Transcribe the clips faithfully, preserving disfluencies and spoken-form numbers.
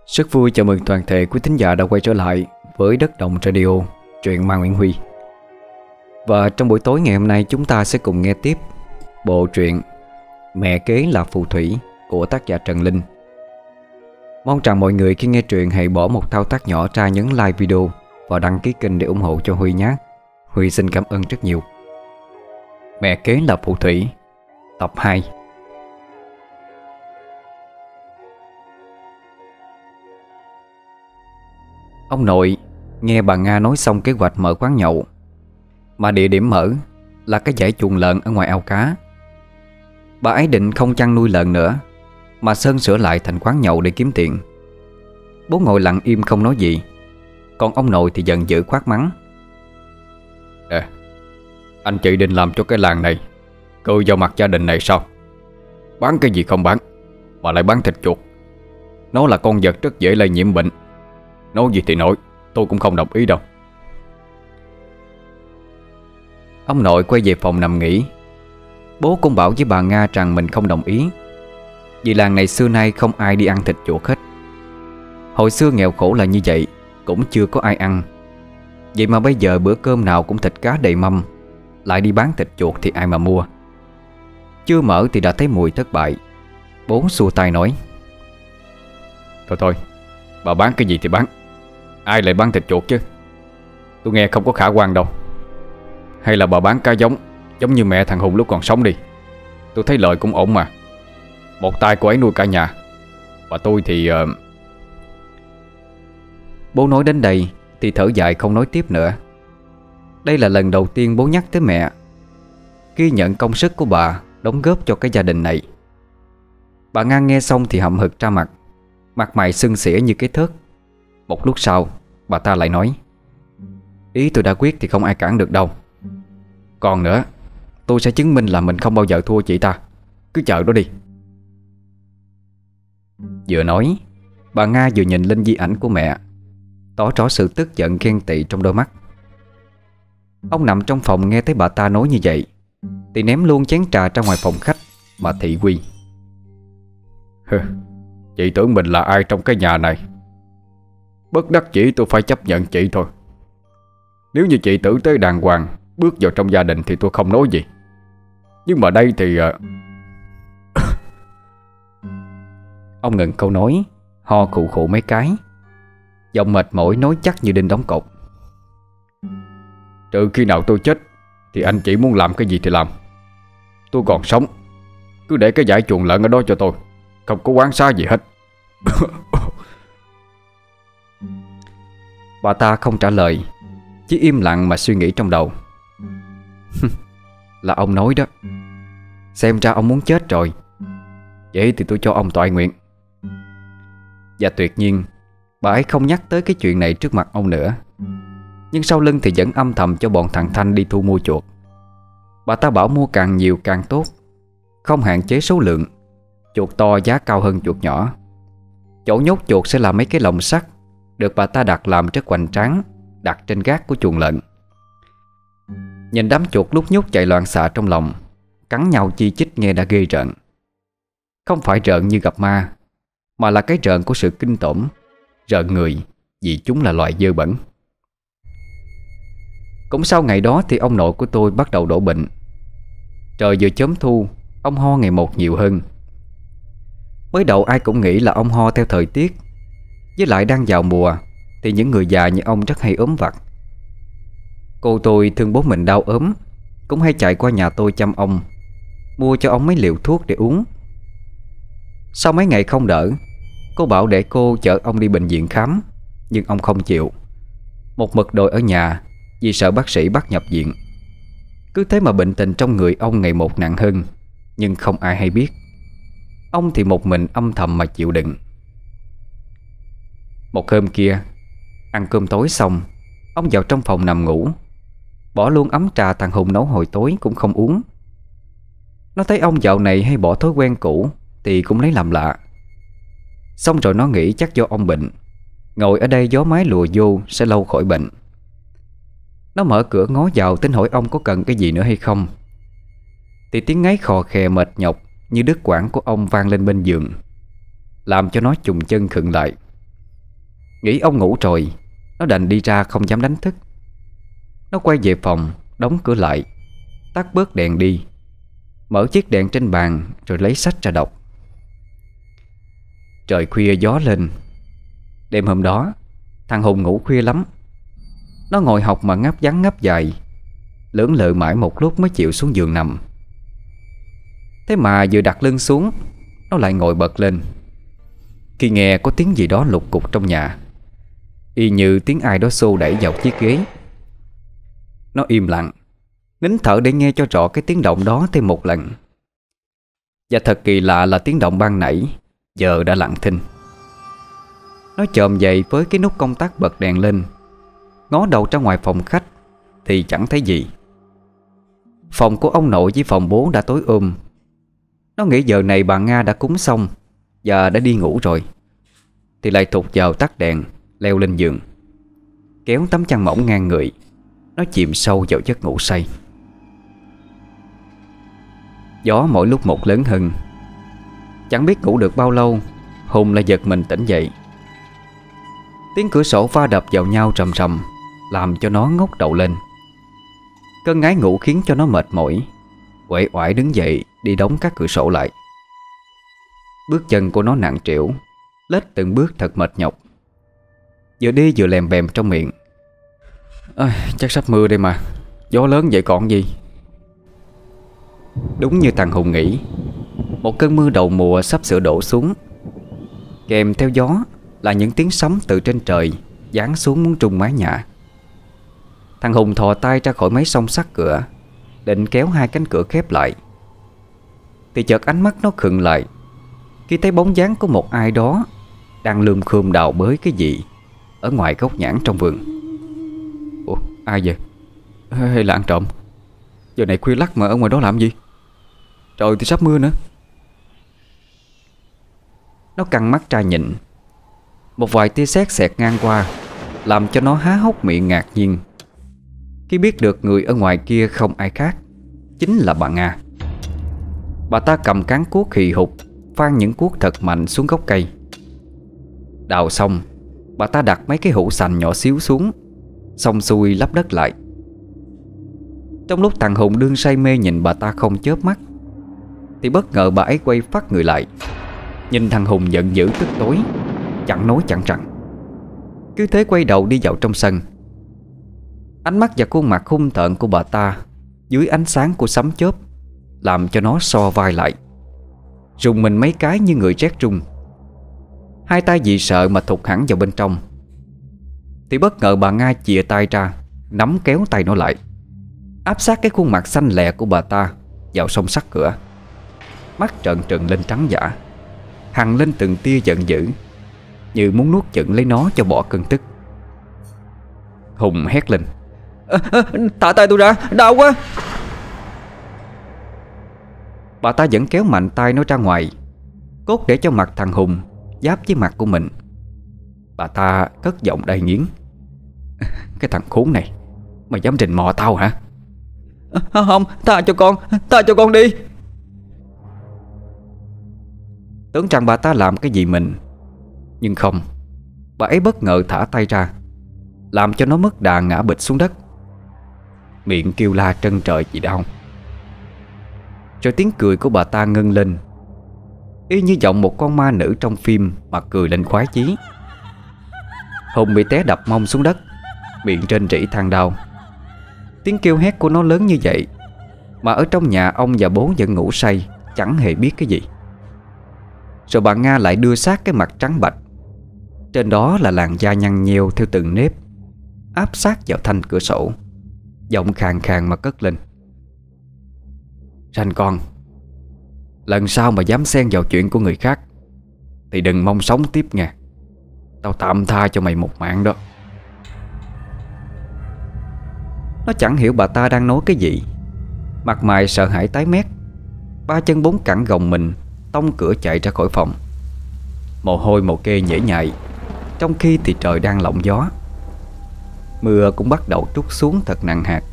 Rất vui chào mừng toàn thể quý thính giả đã quay trở lại với Đất Đồng Radio, truyện Ma Nguyễn Huy. Và trong buổi tối ngày hôm nay chúng ta sẽ cùng nghe tiếp bộ truyện Mẹ Kế Là Phù Thủy của tác giả Trần Linh. Mong rằng mọi người khi nghe truyện hãy bỏ một thao tác nhỏ ra nhấn like video và đăng ký kênh để ủng hộ cho Huy nhé. Huy xin cảm ơn rất nhiều. Mẹ Kế Là Phù Thủy, tập hai. Ông nội nghe bà Nga nói xong kế hoạch mở quán nhậu, mà địa điểm mở là cái dãy chuồng lợn ở ngoài ao cá. Bà ấy định không chăn nuôi lợn nữa, mà sơn sửa lại thành quán nhậu để kiếm tiền. Bố ngồi lặng im không nói gì, còn ông nội thì giận dữ quát mắng: Nè, anh chị định làm cho cái làng này cười vào mặt gia đình này sao? Bán cái gì không bán, mà lại bán thịt chuột. Nó là con vật rất dễ lây nhiễm bệnh. Nói gì thì nói, tôi cũng không đồng ý đâu. Ông nội quay về phòng nằm nghỉ. Bố cũng bảo với bà Nga rằng mình không đồng ý, vì làng này xưa nay không ai đi ăn thịt chuột hết. Hồi xưa nghèo khổ là như vậy, cũng chưa có ai ăn. Vậy mà bây giờ bữa cơm nào cũng thịt cá đầy mâm, lại đi bán thịt chuột thì ai mà mua. Chưa mở thì đã thấy mùi thất bại. Bố xua tay nói: Thôi thôi, bà bán cái gì thì bán, ai lại bán thịt chuột chứ? Tôi nghe không có khả quan đâu. Hay là bà bán cá giống, giống như mẹ thằng Hùng lúc còn sống đi. Tôi thấy lời cũng ổn mà. Một tay cô ấy nuôi cả nhà. Và tôi thì uh... Bố nói đến đây thì thở dài không nói tiếp nữa. Đây là lần đầu tiên bố nhắc tới mẹ, ghi nhận công sức của bà đóng góp cho cái gia đình này. Bà Nga nghe xong thì hậm hực ra mặt, mặt mày sưng xỉa như cái thớt. Một lúc sau bà ta lại nói: Ý tôi đã quyết thì không ai cản được đâu. Còn nữa, tôi sẽ chứng minh là mình không bao giờ thua chị ta. Cứ chờ đó đi. Vừa nói, bà Nga vừa nhìn lên di ảnh của mẹ, tỏ rõ sự tức giận ghen tị trong đôi mắt. Ông nằm trong phòng nghe thấy bà ta nói như vậy thì ném luôn chén trà ra ngoài phòng khách mà thị uy: Hừ, chị tưởng mình là ai trong cái nhà này? Bất đắc dĩ tôi phải chấp nhận chị thôi. Nếu như chị tử tế đàng hoàng bước vào trong gia đình thì tôi không nói gì. Nhưng mà đây thì uh... Ông ngừng câu nói, ho khụ khụ mấy cái, giọng mệt mỏi nói chắc như đinh đóng cột: Trừ khi nào tôi chết thì anh chị muốn làm cái gì thì làm. Tôi còn sống, cứ để cái dải chuồng lợn ở đó cho tôi, không có quán xá gì hết. Bà ta không trả lời, chỉ im lặng mà suy nghĩ trong đầu. Là ông nói đó. Xem ra ông muốn chết rồi. Vậy thì tôi cho ông toại nguyện. Và tuyệt nhiên bà ấy không nhắc tới cái chuyện này trước mặt ông nữa. Nhưng sau lưng thì vẫn âm thầm cho bọn thằng Thanh đi thu mua chuột. Bà ta bảo mua càng nhiều càng tốt, không hạn chế số lượng. Chuột to giá cao hơn chuột nhỏ. Chỗ nhốt chuột sẽ là mấy cái lồng sắt, được bà ta đặt làm rất hoành tráng, đặt trên gác của chuồng lợn. Nhìn đám chuột lúc nhúc chạy loạn xạ trong lòng, cắn nhau chi chít nghe đã ghê rợn. Không phải rợn như gặp ma, mà là cái rợn của sự kinh tởm, rợn người, vì chúng là loài dơ bẩn. Cũng sau ngày đó thì ông nội của tôi bắt đầu đổ bệnh. Trời vừa chớm thu, ông ho ngày một nhiều hơn. Mới đầu ai cũng nghĩ là ông ho theo thời tiết, với lại đang vào mùa thì những người già như ông rất hay ốm vặt. Cô tôi thương bố mình đau ốm, cũng hay chạy qua nhà tôi chăm ông, mua cho ông mấy liều thuốc để uống. Sau mấy ngày không đỡ, cô bảo để cô chở ông đi bệnh viện khám, nhưng ông không chịu. Một mực đòi ở nhà vì sợ bác sĩ bắt nhập viện. Cứ thế mà bệnh tình trong người ông ngày một nặng hơn, nhưng không ai hay biết. Ông thì một mình âm thầm mà chịu đựng. Một hôm kia, ăn cơm tối xong, ông vào trong phòng nằm ngủ, bỏ luôn ấm trà thằng Hùng nấu hồi tối cũng không uống. Nó thấy ông dạo này hay bỏ thói quen cũ thì cũng lấy làm lạ. Xong rồi nó nghĩ chắc do ông bệnh, ngồi ở đây gió mái lùa vô sẽ lâu khỏi bệnh. Nó mở cửa ngó vào tính hỏi ông có cần cái gì nữa hay không, thì tiếng ngáy khò khè mệt nhọc như đứt quãng của ông vang lên bên giường, làm cho nó chùng chân khựng lại. Nghĩ ông ngủ rồi, nó đành đi ra không dám đánh thức. Nó quay về phòng, đóng cửa lại, tắt bớt đèn đi, mở chiếc đèn trên bàn rồi lấy sách ra đọc. Trời khuya gió lên. Đêm hôm đó thằng Hùng ngủ khuya lắm. Nó ngồi học mà ngáp ngắn ngáp dài, lưỡng lự mãi một lúc mới chịu xuống giường nằm. Thế mà vừa đặt lưng xuống, nó lại ngồi bật lên khi nghe có tiếng gì đó lục cục trong nhà, y như tiếng ai đó xô đẩy vào chiếc ghế. Nó im lặng, nín thở để nghe cho rõ cái tiếng động đó thêm một lần. Và thật kỳ lạ là tiếng động ban nãy giờ đã lặng thinh. Nó chồm dậy với cái nút công tắc bật đèn lên, ngó đầu ra ngoài phòng khách thì chẳng thấy gì. Phòng của ông nội với phòng bố đã tối ôm. Nó nghĩ giờ này bà Nga đã cúng xong và đã đi ngủ rồi, thì lại thụt vào tắt đèn, leo lên giường, kéo tấm chăn mỏng ngang người. Nó chìm sâu vào giấc ngủ say. Gió mỗi lúc một lớn hơn. Chẳng biết ngủ được bao lâu, Hùng lại giật mình tỉnh dậy. Tiếng cửa sổ va đập vào nhau rầm rầm làm cho nó ngóc đầu lên. Cơn ngái ngủ khiến cho nó mệt mỏi, uể oải đứng dậy đi đóng các cửa sổ lại. Bước chân của nó nặng trĩu, lết từng bước thật mệt nhọc. Vừa đi vừa lèm bèm trong miệng: à, chắc sắp mưa đây mà, gió lớn vậy còn gì. Đúng như thằng Hùng nghĩ, một cơn mưa đầu mùa sắp sửa đổ xuống. Kèm theo gió là những tiếng sấm từ trên trời giáng xuống muốn trùng mái nhà. Thằng Hùng thò tay ra khỏi mấy song sắt cửa, định kéo hai cánh cửa khép lại, thì chợt ánh mắt nó khựng lại khi thấy bóng dáng của một ai đó đang lườm khườm đào bới cái gì ở ngoài gốc nhãn trong vườn. Ủa, ai vậy? Hay là ăn trộm? Giờ này khuya lắc mà ở ngoài đó làm gì? Trời thì sắp mưa nữa. Nó căng mắt ra nhìn. Một vài tia sét xẹt ngang qua, làm cho nó há hốc miệng ngạc nhiên khi biết được người ở ngoài kia không ai khác, chính là bà Nga. Bà ta cầm cán cuốc hì hục phang những cuốc thật mạnh xuống gốc cây. Đào xong, bà ta đặt mấy cái hũ sành nhỏ xíu xuống, xong xuôi lấp đất lại. Trong lúc thằng Hùng đương say mê nhìn bà ta không chớp mắt, thì bất ngờ bà ấy quay phát người lại, nhìn thằng Hùng giận dữ tức tối, chẳng nói chẳng rằng, cứ thế quay đầu đi vào trong sân. Ánh mắt và khuôn mặt hung tợn của bà ta dưới ánh sáng của sấm chớp làm cho nó so vai lại, rùng mình mấy cái như người rét run. Hai tay vì sợ mà thụt hẳn vào bên trong. Thì bất ngờ bà Nga chìa tay ra, nắm kéo tay nó lại, áp sát cái khuôn mặt xanh lè của bà ta vào song sắt cửa. Mắt trợn trừng lên trắng dã, hằn lên từng tia giận dữ, như muốn nuốt chửng lấy nó cho bỏ cơn tức. Hùng hét lên: à, à, thả tay tôi ra, đau quá. Bà ta vẫn kéo mạnh tay nó ra ngoài, cốt để cho mặt thằng Hùng giáp với mặt của mình. Bà ta cất giọng đầy nghiến: cái thằng khốn này, mày dám rình mò tao hả? À, không, tha cho con, tha cho con đi. Tưởng rằng bà ta làm cái gì mình, nhưng không. Bà ấy bất ngờ thả tay ra, làm cho nó mất đà ngã bịch xuống đất, miệng kêu la trân trời vì đau. Rồi tiếng cười của bà ta ngân lên, y như giọng một con ma nữ trong phim mà cười lên khoái chí. Hùng bị té đập mông xuống đất, miệng rên rỉ than đau. Tiếng kêu hét của nó lớn như vậy mà ở trong nhà ông và bố vẫn ngủ say, chẳng hề biết cái gì. Rồi bà Nga lại đưa sát cái mặt trắng bạch, trên đó là làn da nhăn nheo theo từng nếp, áp sát vào thanh cửa sổ, giọng khàn khàn mà cất lên: Ranh con, lần sau mà dám xen vào chuyện của người khác thì đừng mong sống tiếp nha. Tao tạm tha cho mày một mạng đó. Nó chẳng hiểu bà ta đang nói cái gì, mặt mày sợ hãi tái mét, ba chân bốn cẳng gồng mình tông cửa chạy ra khỏi phòng. Mồ hôi mồ kê nhễ nhại, trong khi thì trời đang lộng gió. Mưa cũng bắt đầu trút xuống thật nặng hạt.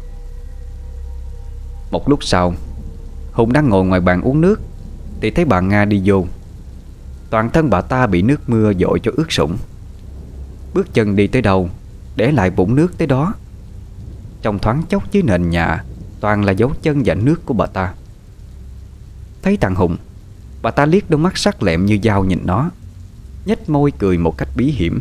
Một lúc sau, Hùng đang ngồi ngoài bàn uống nước thì thấy bà Nga đi vô. Toàn thân bà ta bị nước mưa dội cho ướt sũng. Bước chân đi tới đâu để lại vũng nước tới đó. Trong thoáng chốc dưới nền nhà toàn là dấu chân và nước của bà ta. Thấy thằng Hùng, bà ta liếc đôi mắt sắc lẹm như dao nhìn nó, nhếch môi cười một cách bí hiểm.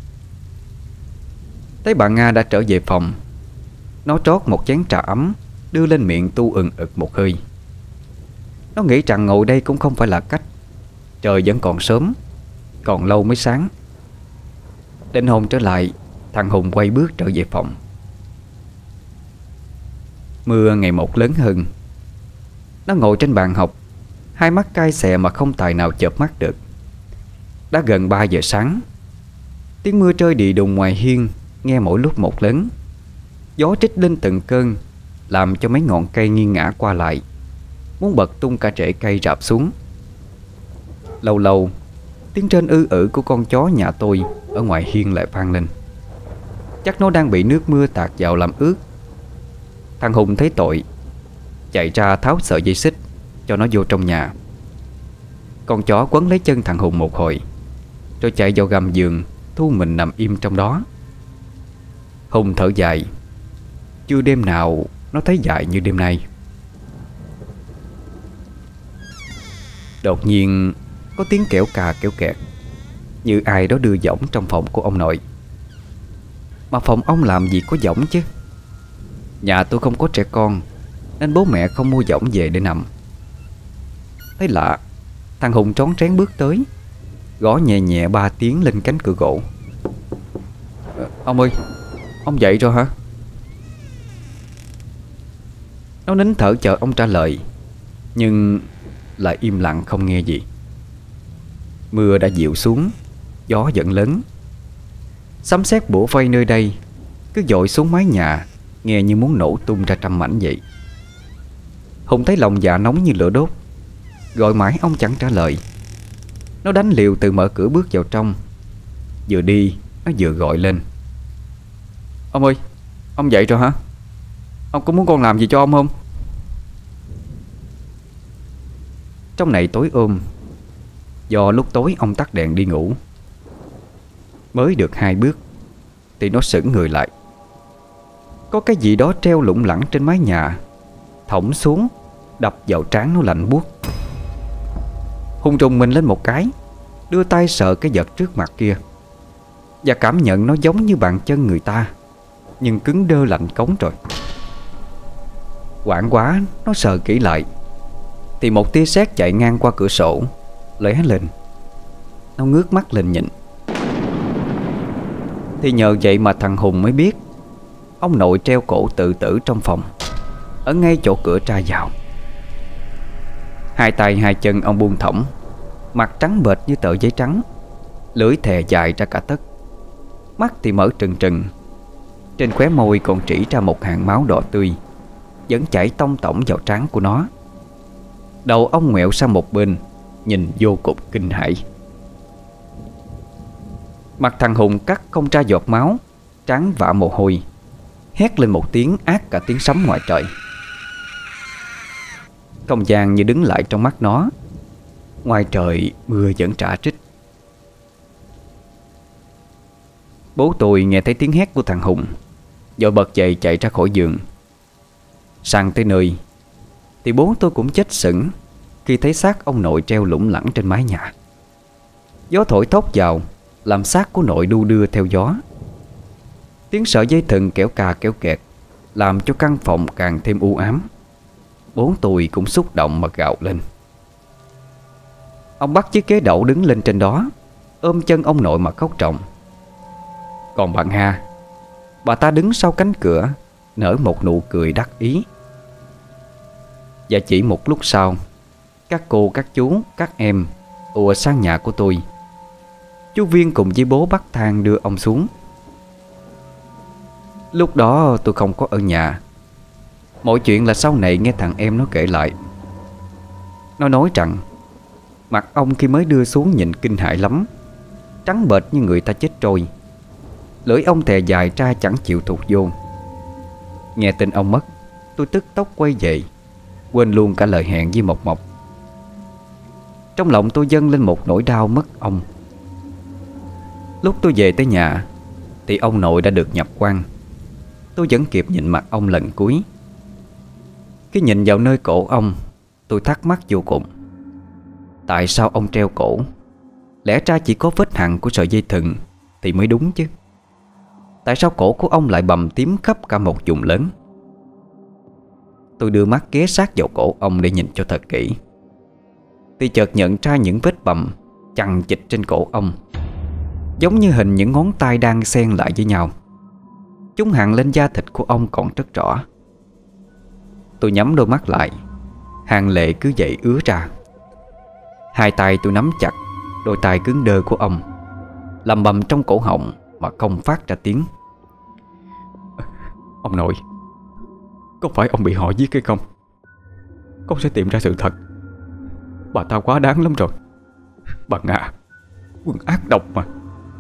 Thấy bà Nga đã trở về phòng, nó trót một chén trà ấm đưa lên miệng tu ừng ực một hơi. Nó nghĩ rằng ngồi đây cũng không phải là cách. Trời vẫn còn sớm, còn lâu mới sáng. Định hồn trở lại, thằng Hùng quay bước trở về phòng. Mưa ngày một lớn hơn. Nó ngồi trên bàn học, hai mắt cay xè mà không tài nào chợp mắt được. Đã gần ba giờ sáng. Tiếng mưa rơi đì đùng ngoài hiên nghe mỗi lúc một lớn. Gió trích lên từng cơn, làm cho mấy ngọn cây nghiêng ngã qua lại, muốn bật tung cả rễ cây rạp xuống. Lâu lâu tiếng trên ư ử của con chó nhà tôi ở ngoài hiên lại vang lên. Chắc nó đang bị nước mưa tạt vào làm ướt. Thằng Hùng thấy tội, chạy ra tháo sợi dây xích cho nó vô trong nhà. Con chó quấn lấy chân thằng Hùng một hồi, rồi chạy vào gầm giường, thu mình nằm im trong đó. Hùng thở dài. Chưa đêm nào nó thấy dài như đêm nay. Đột nhiên có tiếng kẽo cà kẽo kẹt, như ai đó đưa võng trong phòng của ông nội. Mà phòng ông làm gì có võng chứ. Nhà tôi không có trẻ con, nên bố mẹ không mua võng về để nằm. Thấy lạ, thằng Hùng trón trén bước tới, gõ nhẹ nhẹ ba tiếng lên cánh cửa gỗ. à, Ông ơi, ông dậy rồi hả? Nó nín thở chờ ông trả lời, nhưng lại im lặng không nghe gì. Mưa đã dịu xuống, gió vẫn lớn. Sấm sét bủa vây nơi đây cứ dội xuống mái nhà, nghe như muốn nổ tung ra trăm mảnh vậy. Hùng thấy lòng dạ nóng như lửa đốt, gọi mãi ông chẳng trả lời. Nó đánh liều từ mở cửa bước vào trong. Vừa đi nó vừa gọi lên. Ông ơi, ông dậy rồi hả? Ông có muốn con làm gì cho ông không? Trong này tối ôm, do lúc tối ông tắt đèn đi ngủ. Mới được hai bước thì nó sững người lại. Có cái gì đó treo lủng lẳng trên mái nhà, thõng xuống đập vào trán nó lạnh buốt. Hùng trùng mình lên một cái, đưa tay sờ cái vật trước mặt kia, và cảm nhận nó giống như bàn chân người ta, nhưng cứng đơ lạnh cống rồi. Hoảng quá, nó sờ kỹ lại thì một tia sét chạy ngang qua cửa sổ lóe lên. Nó ngước mắt lên nhìn. Thì nhờ vậy mà thằng Hùng mới biết ông nội treo cổ tự tử trong phòng, ở ngay chỗ cửa ra vào. Hai tay hai chân ông buông thõng, mặt trắng bệch như tờ giấy trắng, lưỡi thè dài ra cả tấc, mắt thì mở trừng trừng. Trên khóe môi còn trĩ ra một hàng máu đỏ tươi, vẫn chảy tông tổng vào trán của nó. Đầu ông ngoẹo sang một bên, nhìn vô cùng kinh hãi. Mặt thằng Hùng cắt không ra giọt máu, trán vã mồ hôi, hét lên một tiếng ác cả tiếng sấm ngoài trời. Không gian như đứng lại trong mắt nó. Ngoài trời mưa vẫn rả rích. Bố tôi nghe thấy tiếng hét của thằng Hùng, vội bật dậy chạy ra khỏi giường. Sang tới nơi thì bố tôi cũng chết sững khi thấy xác ông nội treo lủng lẳng trên mái nhà. Gió thổi thốc vào, làm xác của nội đu đưa theo gió. Tiếng sợi dây thừng kéo cà kéo kẹt làm cho căn phòng càng thêm u ám. Bố tôi cũng xúc động mà gào lên. Ông bắt chiếc ghế đẩu đứng lên trên đó, ôm chân ông nội mà khóc ròng. Còn bạn Hà, bà ta đứng sau cánh cửa, nở một nụ cười đắc ý. Và chỉ một lúc sau, các cô, các chú, các em ùa sang nhà của tôi. Chú Viên cùng với bố bắt thang đưa ông xuống. Lúc đó tôi không có ở nhà. Mọi chuyện là sau này nghe thằng em nó kể lại. Nó nói rằng mặt ông khi mới đưa xuống nhìn kinh hãi lắm, trắng bệch như người ta chết trôi. Lưỡi ông thè dài ra chẳng chịu thụt vô. Nghe tin ông mất, tôi tức tốc quay về, quên luôn cả lời hẹn với Mộc Mộc. Trong lòng tôi dâng lên một nỗi đau mất ông. Lúc tôi về tới nhà thì ông nội đã được nhập quan. Tôi vẫn kịp nhìn mặt ông lần cuối. Khi nhìn vào nơi cổ ông, tôi thắc mắc vô cùng. Tại sao ông treo cổ? Lẽ ra chỉ có vết hằn của sợi dây thừng thì mới đúng chứ. Tại sao cổ của ông lại bầm tím khắp cả một vùng lớn? Tôi đưa mắt ghé sát vào cổ ông để nhìn cho thật kỹ, thì chợt nhận ra những vết bầm chằng chịt trên cổ ông, giống như hình những ngón tay đang xen lại với nhau. Chúng hằn lên da thịt của ông còn rất rõ. Tôi nhắm đôi mắt lại, hàng lệ cứ vậy ứa ra. Hai tay tôi nắm chặt đôi tay cứng đơ của ông, lầm bầm trong cổ họng mà không phát ra tiếng. Ông nội, có phải ông bị họ giết hay không? Con sẽ tìm ra sự thật. Bà ta quá đáng lắm rồi. Bà Nga, quân ác độc mà.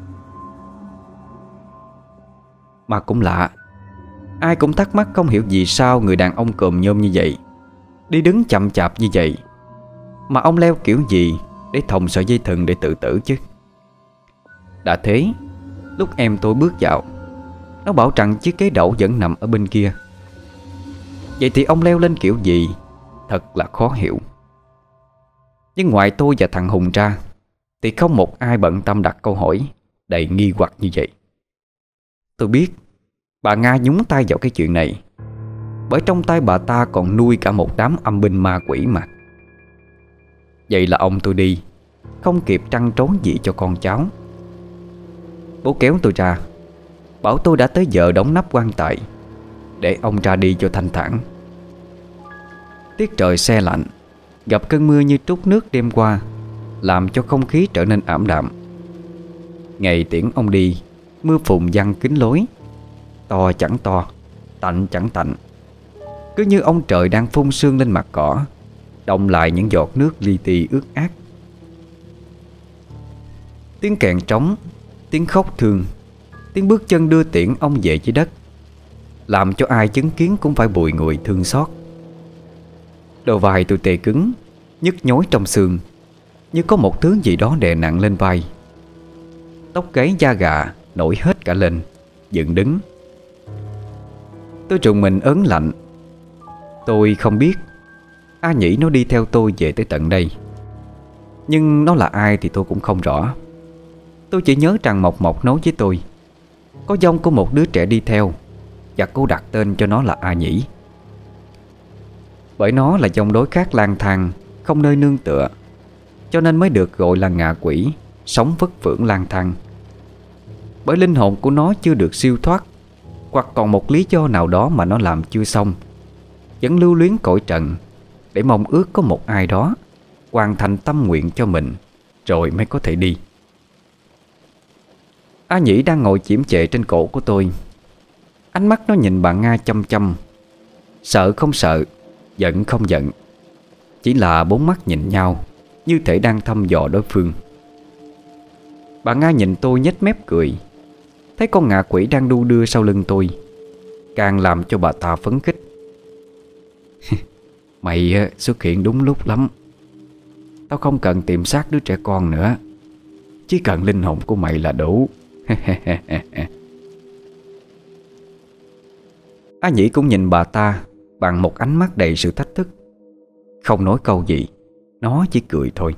Mà cũng lạ, ai cũng thắc mắc không hiểu vì sao người đàn ông còm nhôm như vậy, đi đứng chậm chạp như vậy, mà ông leo kiểu gì để thòng sợi dây thừng để tự tử chứ. Đã thế, lúc em tôi bước vào, nó bảo rằng chiếc ghế đẩu vẫn nằm ở bên kia. Vậy thì ông leo lên kiểu gì? Thật là khó hiểu. Nhưng ngoài tôi và thằng Hùng ra thì không một ai bận tâm đặt câu hỏi đầy nghi hoặc như vậy. Tôi biết bà Nga nhúng tay vào cái chuyện này, bởi trong tay bà ta còn nuôi cả một đám âm binh ma quỷ mà. Vậy là ông tôi đi, không kịp trăn trối gì cho con cháu. Bố kéo tôi ra, bảo tôi đã tới giờ đóng nắp quan tài, để ông ra đi cho thanh thản. Tiết trời se lạnh, gặp cơn mưa như trút nước đêm qua, làm cho không khí trở nên ảm đạm. Ngày tiễn ông đi, mưa phùn giăng kín lối, to chẳng to, tạnh chẳng tạnh. Cứ như ông trời đang phun sương lên mặt cỏ, đọng lại những giọt nước li ti ướt át. Tiếng kèn trống, tiếng khóc thương, tiếng bước chân đưa tiễn ông về dưới đất, làm cho ai chứng kiến cũng phải bùi ngùi thương xót. Đầu vai tôi tê cứng, nhức nhối trong xương, như có một thứ gì đó đè nặng lên vai. Tóc gáy da gà nổi hết cả lên, dựng đứng. Tôi trùng mình ớn lạnh. Tôi không biết A Nhĩ nó đi theo tôi về tới tận đây, nhưng nó là ai thì tôi cũng không rõ. Tôi chỉ nhớ rằng Mộc Mộc nói với tôi có dông của một đứa trẻ đi theo, và cô đặt tên cho nó là A Nhĩ. Bởi nó là dông đối khác lang thang, không nơi nương tựa, cho nên mới được gọi là ngạ quỷ, sống vất vưởng lang thang. Bởi linh hồn của nó chưa được siêu thoát, hoặc còn một lý do nào đó mà nó làm chưa xong, vẫn lưu luyến cõi trần, để mong ước có một ai đó hoàn thành tâm nguyện cho mình, rồi mới có thể đi. A Nhĩ đang ngồi chiếm chệ trên cổ của tôi. Ánh mắt nó nhìn bà Nga chăm chăm, sợ không sợ, giận không giận. Chỉ là bốn mắt nhìn nhau, như thể đang thăm dò đối phương. Bà Nga nhìn tôi nhếch mép cười. Thấy con ngạ quỷ đang đu đưa sau lưng tôi, càng làm cho bà ta phấn khích. Mày xuất hiện đúng lúc lắm. Tao không cần tìm xác đứa trẻ con nữa, chỉ cần linh hồn của mày là đủ. A Nhĩ cũng nhìn bà ta bằng một ánh mắt đầy sự thách thức. Không nói câu gì, nó chỉ cười thôi.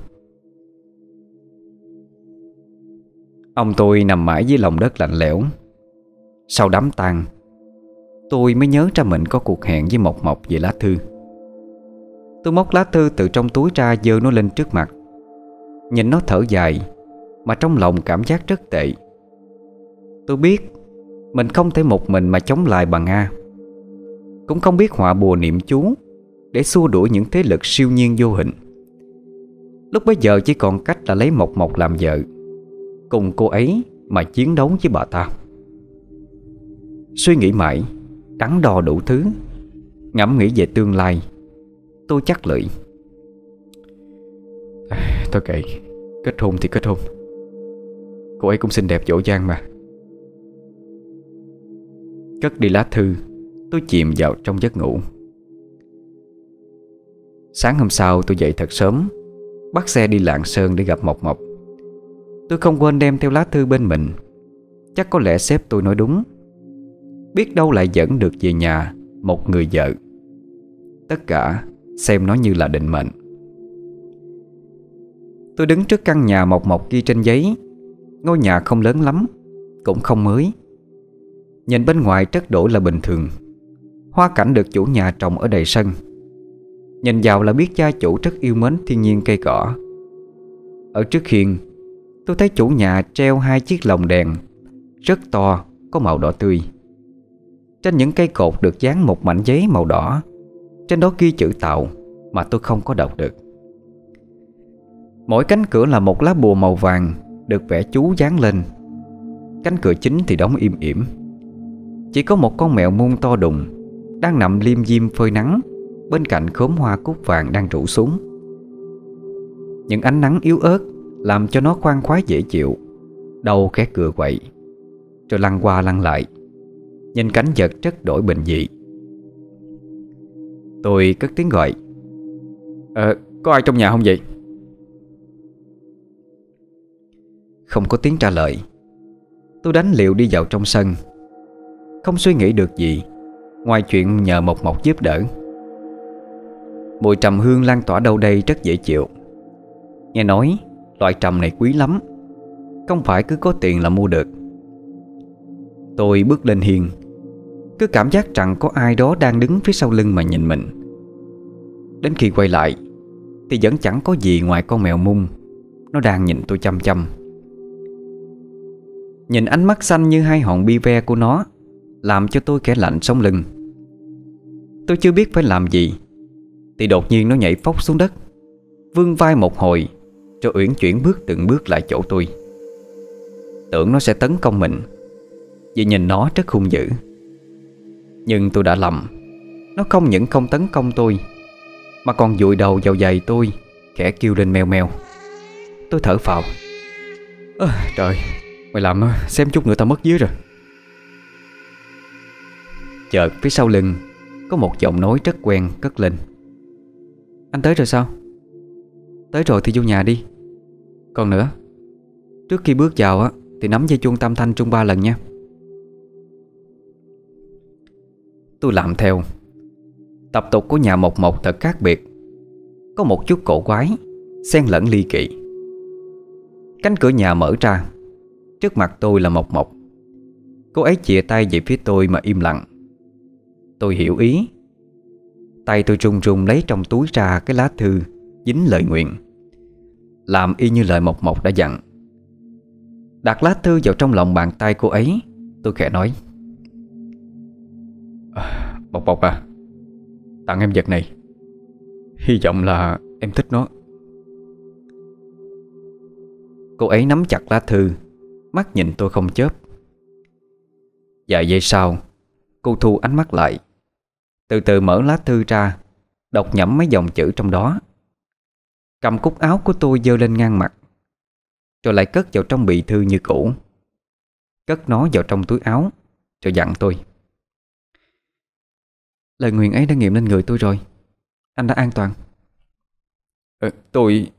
Ông tôi nằm mãi dưới lòng đất lạnh lẽo. Sau đám tang, tôi mới nhớ ra mình có cuộc hẹn với Mộc Mộc về lá thư. Tôi móc lá thư từ trong túi ra, giơ nó lên trước mặt. Nhìn nó thở dài, mà trong lòng cảm giác rất tệ. Tôi biết mình không thể một mình mà chống lại bà Nga, cũng không biết họa bùa niệm chú để xua đuổi những thế lực siêu nhiên vô hình. Lúc bấy giờ chỉ còn cách là lấy Mộc Mộc làm vợ, cùng cô ấy mà chiến đấu với bà ta. Suy nghĩ mãi, đắn đo đủ thứ, ngẫm nghĩ về tương lai, tôi chắc lưỡi. Thôi kệ, kết hôn thì kết hôn. Cô ấy cũng xinh đẹp dỗ dang mà. Cất đi lá thư, tôi chìm vào trong giấc ngủ. Sáng hôm sau tôi dậy thật sớm, bắt xe đi Lạng Sơn để gặp Mộc Mộc. Tôi không quên đem theo lá thư bên mình. Chắc có lẽ sếp tôi nói đúng. Biết đâu lại dẫn được về nhà một người vợ. Tất cả xem nó như là định mệnh. Tôi đứng trước căn nhà mộc mộc ghi trên giấy. Ngôi nhà không lớn lắm, cũng không mới. Nhìn bên ngoài rất đổi là bình thường. Hoa cảnh được chủ nhà trồng ở đầy sân. Nhìn vào là biết gia chủ rất yêu mến thiên nhiên cây cỏ. Ở trước hiên, tôi thấy chủ nhà treo hai chiếc lồng đèn rất to, có màu đỏ tươi. Trên những cây cột được dán một mảnh giấy màu đỏ. Trên đó ghi chữ Tàu mà tôi không có đọc được. Mỗi cánh cửa là một lá bùa màu vàng được vẽ chú dán lên. Cánh cửa chính thì đóng im ỉm. Chỉ có một con mèo mun to đùng đang nằm liêm diêm phơi nắng bên cạnh khóm hoa cúc vàng đang rủ xuống. Những ánh nắng yếu ớt làm cho nó khoan khoái dễ chịu. Đầu khẽ cựa quậy rồi lăn qua lăn lại, nhìn cảnh vật rất đổi bình dị. Tôi cất tiếng gọi: Ờ, có ai trong nhà không vậy? Không có tiếng trả lời. Tôi đánh liều đi vào trong sân, không suy nghĩ được gì ngoài chuyện nhờ Mộc Mộc giúp đỡ. Mùi trầm hương lan tỏa đâu đây rất dễ chịu. Nghe nói loại trầm này quý lắm, không phải cứ có tiền là mua được. Tôi bước lên hiên, cứ cảm giác rằng có ai đó đang đứng phía sau lưng mà nhìn mình. Đến khi quay lại thì vẫn chẳng có gì ngoài con mèo mung. Nó đang nhìn tôi chăm chăm. Nhìn ánh mắt xanh như hai hòn bi ve của nó làm cho tôi khẽ lạnh sống lưng. Tôi chưa biết phải làm gì thì đột nhiên nó nhảy phóc xuống đất, vươn vai một hồi rồi uyển chuyển bước từng bước lại chỗ tôi. Tưởng nó sẽ tấn công mình vì nhìn nó rất hung dữ. Nhưng tôi đã lầm. Nó không những không tấn công tôi mà còn dụi đầu vào giày tôi, khẽ kêu lên meo meo. Tôi thở phào. Ơ trời, mày làm xem chút nữa tao mất vía rồi. Chợt phía sau lưng có một giọng nói rất quen cất lên: Anh tới rồi sao? Tới rồi thì vô nhà đi. Còn nữa, trước khi bước vào á thì nắm dây chuông tam thanh trung ba lần nha. Tôi làm theo. Tập tục của nhà Mộc Mộc thật khác biệt, có một chút cổ quái, xen lẫn ly kỳ. Cánh cửa nhà mở ra. Trước mặt tôi là Mộc Mộc. Cô ấy chìa tay về phía tôi mà im lặng. Tôi hiểu ý. Tay tôi run run lấy trong túi ra cái lá thư dính lời nguyện, làm y như lời Mộc Mộc đã dặn. Đặt lá thư vào trong lòng bàn tay cô ấy, tôi khẽ nói: à, Mộc Mộc à, tặng em vật này. Hy vọng là em thích nó. Cô ấy nắm chặt lá thư, mắt nhìn tôi không chớp. Vài giây sau, cô thu ánh mắt lại, từ từ mở lá thư ra, đọc nhẩm mấy dòng chữ trong đó. Cầm cúc áo của tôi giơ lên ngang mặt, rồi lại cất vào trong bì thư như cũ. Cất nó vào trong túi áo, rồi dặn tôi: lời nguyền ấy đã nghiệm lên người tôi rồi. Anh đã an toàn. ờ, Tôi...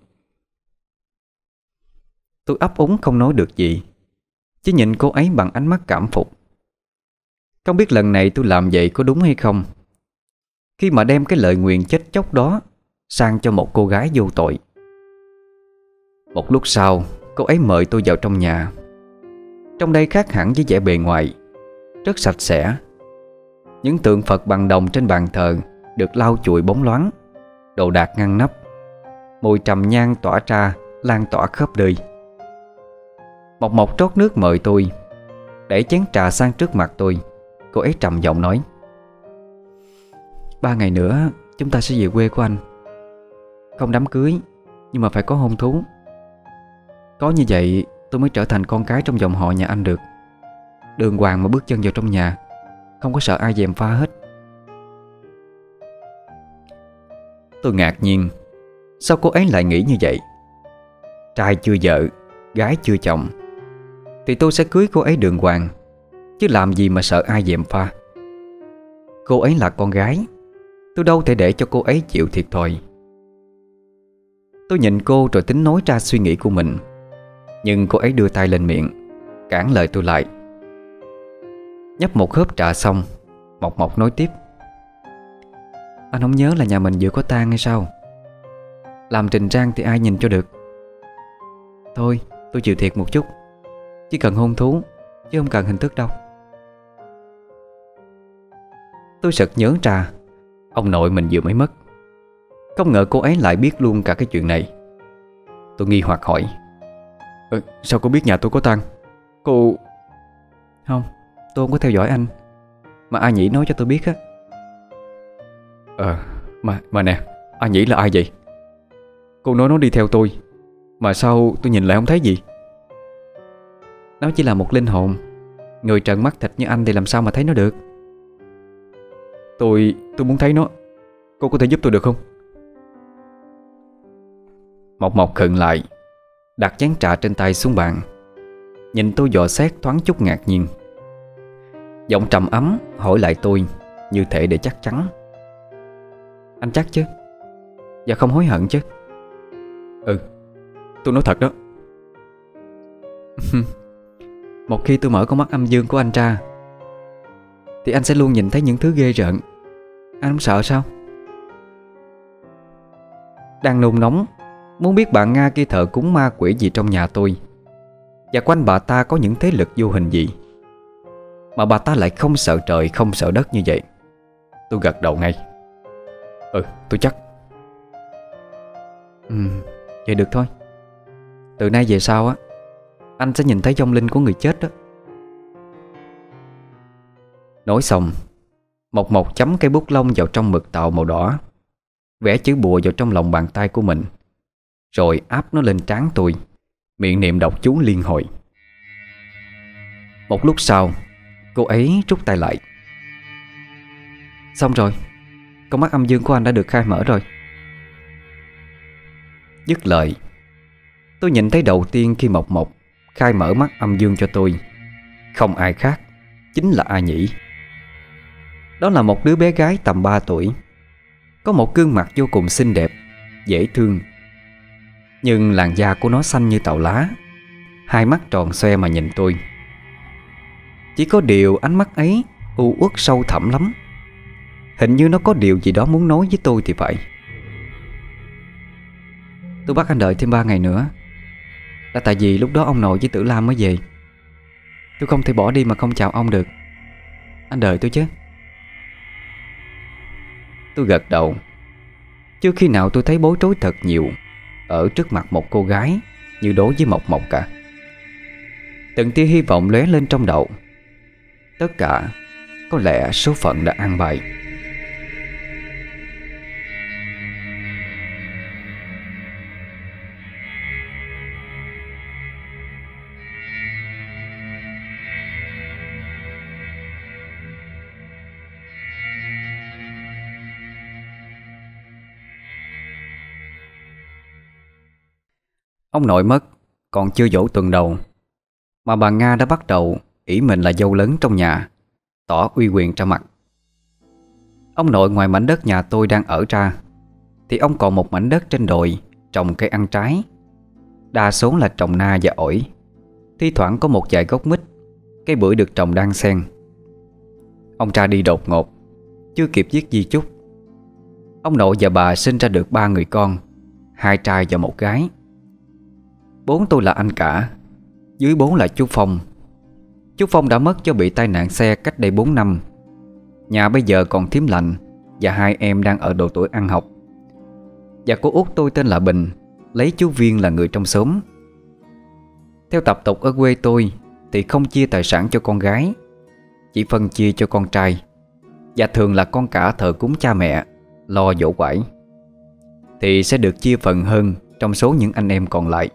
Tôi ấp úng không nói được gì, chỉ nhìn cô ấy bằng ánh mắt cảm phục. Không biết lần này tôi làm vậy có đúng hay không, khi mà đem cái lời nguyền chết chóc đó sang cho một cô gái vô tội. Một lúc sau, cô ấy mời tôi vào trong nhà. Trong đây khác hẳn với vẻ bề ngoài, rất sạch sẽ. Những tượng Phật bằng đồng trên bàn thờ được lau chùi bóng loáng, đồ đạc ngăn nắp. Mùi trầm nhang tỏa ra, lan tỏa khắp nơi. Mộc Mộc trót nước mời tôi, đẩy chén trà sang trước mặt tôi. Cô ấy trầm giọng nói: Ba ngày nữa chúng ta sẽ về quê của anh. Không đám cưới, nhưng mà phải có hôn thú. Có như vậy tôi mới trở thành con cái trong dòng họ nhà anh được. Đường hoàng mà bước chân vào trong nhà, không có sợ ai gièm pha hết. Tôi ngạc nhiên, sao cô ấy lại nghĩ như vậy? Trai chưa vợ, gái chưa chồng, thì tôi sẽ cưới cô ấy đường hoàng, chứ làm gì mà sợ ai gièm pha. Cô ấy là con gái, tôi đâu thể để cho cô ấy chịu thiệt thòi. Tôi nhìn cô rồi tính nói ra suy nghĩ của mình, nhưng cô ấy đưa tay lên miệng cản lời tôi lại. Nhấp một hớp trà xong, Mộc Mộc nói tiếp: Anh không nhớ là nhà mình vừa có tang hay sao? Làm trình trang thì ai nhìn cho được. Thôi tôi chịu thiệt một chút, chỉ cần hôn thú chứ không cần hình thức đâu. Tôi sực nhớ ra ông nội mình vừa mới mất. Không ngờ cô ấy lại biết luôn cả cái chuyện này. Tôi nghi hoặc hỏi: ừ, Sao cô biết nhà tôi có tang? Cô... Không, tôi không có theo dõi anh, mà A Nhĩ nói cho tôi biết á. Ờ, mà, mà nè, A Nhĩ là ai vậy? Cô nói nó đi theo tôi, mà sao tôi nhìn lại không thấy gì? Nó chỉ là một linh hồn. Người trần mắt thịt như anh thì làm sao mà thấy nó được? Tôi... tôi muốn thấy nó. Cô có thể giúp tôi được không? Mộc Mộc khựng lại, đặt chén trà trên tay xuống bàn, nhìn tôi dò xét thoáng chút ngạc nhiên. Giọng trầm ấm hỏi lại tôi, như thể để chắc chắn: Anh chắc chứ? Và không hối hận chứ? Ừ, tôi nói thật đó. Một khi tôi mở con mắt âm dương của anh ra thì anh sẽ luôn nhìn thấy những thứ ghê rợn. Anh không sợ sao? Đang nôn nóng muốn biết bạn Nga kia thờ cúng ma quỷ gì trong nhà tôi, và quanh bà ta có những thế lực vô hình gì, mà bà ta lại không sợ trời không sợ đất như vậy. Tôi gật đầu ngay: Ừ, tôi chắc. Ừ, vậy được thôi. Từ nay về sau á, anh sẽ nhìn thấy vong linh của người chết đó. Nói xong, Mộc Mộc chấm cây bút lông vào trong mực tàu màu đỏ, vẽ chữ bùa vào trong lòng bàn tay của mình, rồi áp nó lên trán tôi, miệng niệm đọc chú liên hồi. Một lúc sau, cô ấy rút tay lại. Xong rồi, con mắt âm dương của anh đã được khai mở rồi. Dứt lời, tôi nhìn thấy đầu tiên khi Mộc Mộc khai mở mắt âm dương cho tôi, không ai khác, chính là A Nhĩ. Đó là một đứa bé gái tầm ba tuổi, có một gương mặt vô cùng xinh đẹp, dễ thương. Nhưng làn da của nó xanh như tàu lá, hai mắt tròn xoe mà nhìn tôi. Chỉ có điều ánh mắt ấy u uất sâu thẳm lắm. Hình như nó có điều gì đó muốn nói với tôi thì phải. Tôi bắt anh đợi thêm ba ngày nữa là tại vì lúc đó ông nội với Tử Lam mới về. Tôi không thể bỏ đi mà không chào ông được. Anh đợi tôi chứ? Tôi gật đầu. Chưa khi nào tôi thấy bối rối thật nhiều ở trước mặt một cô gái như đối với Mộc Mộc cả. Từng tia hy vọng lóe lên trong đầu. Tất cả có lẽ số phận đã an bài. Ông nội mất còn chưa dỗ tuần đầu, mà bà Nga đã bắt đầu ỷ mình là dâu lớn trong nhà, tỏ uy quyền ra mặt. Ông nội ngoài mảnh đất nhà tôi đang ở ra, thì ông còn một mảnh đất trên đồi trồng cây ăn trái. Đa số là trồng na và ổi, thi thoảng có một vài gốc mít. Cây bưởi được trồng đan xen. Ông ra đi đột ngột, chưa kịp viết di chúc. Ông nội và bà sinh ra được ba người con, hai trai và một gái. Bố tôi là anh cả, dưới bố là chú Phong. Chú Phong đã mất do bị tai nạn xe cách đây bốn năm. Nhà bây giờ còn thím Lạnh và hai em đang ở độ tuổi ăn học. Và cô út tôi tên là Bình, lấy chú Viên là người trong xóm. Theo tập tục ở quê tôi thì không chia tài sản cho con gái, chỉ phân chia cho con trai. Và thường là con cả thờ cúng cha mẹ, lo dỗ quải, thì sẽ được chia phần hơn trong số những anh em còn lại.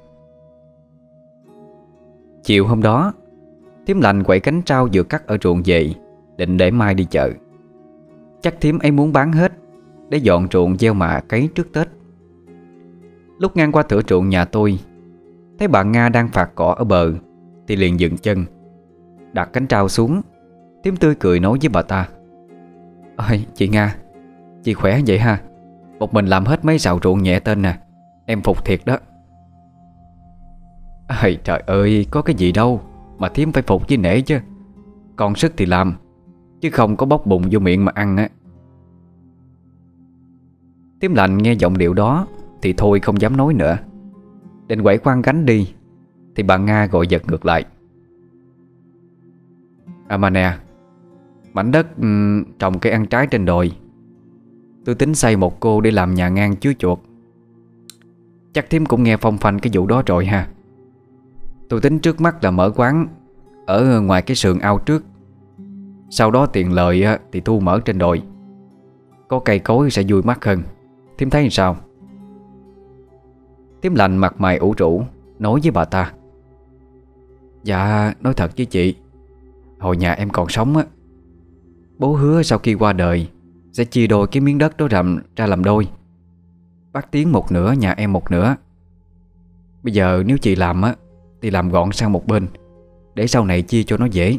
Chiều hôm đó, thím Lành quậy cánh trao vừa cắt ở ruộng về, định để mai đi chợ. Chắc thím ấy muốn bán hết để dọn ruộng gieo mạ cấy trước Tết. Lúc ngang qua thửa ruộng nhà tôi, thấy bà Nga đang phạt cỏ ở bờ, thì liền dừng chân, đặt cánh trao xuống. Thím tươi cười nói với bà ta: Ôi chị Nga, chị khỏe vậy ha? Một mình làm hết mấy sào ruộng nhẹ tên nè, em phục thiệt đó. Ây trời ơi, có cái gì đâu mà thím phải phục với nể chứ. Còn sức thì làm, chứ không có bóc bụng vô miệng mà ăn á. Tím lạnh nghe giọng điệu đó thì thôi không dám nói nữa. Định quẩy khoan gánh đi thì bà Nga gọi giật ngược lại. À mà nè, mảnh đất um, trồng cây ăn trái trên đồi, tôi tính xây một cô để làm nhà ngang chứa chuột. Chắc thím cũng nghe phong phanh cái vụ đó rồi ha. Tôi tính trước mắt là mở quán ở ngoài cái sườn ao trước, sau đó tiền lời thì thu mở trên đồi. Có cây cối sẽ vui mắt hơn. Thím thấy sao? Tím lạnh mặt mày ủ rũ nói với bà ta. Dạ, nói thật với chị, hồi nhà em còn sống á, bố hứa sau khi qua đời sẽ chia đôi cái miếng đất đó làm, ra làm đôi. Bác Tiến một nửa, nhà em một nửa. Bây giờ nếu chị làm á thì làm gọn sang một bên, để sau này chia cho nó dễ.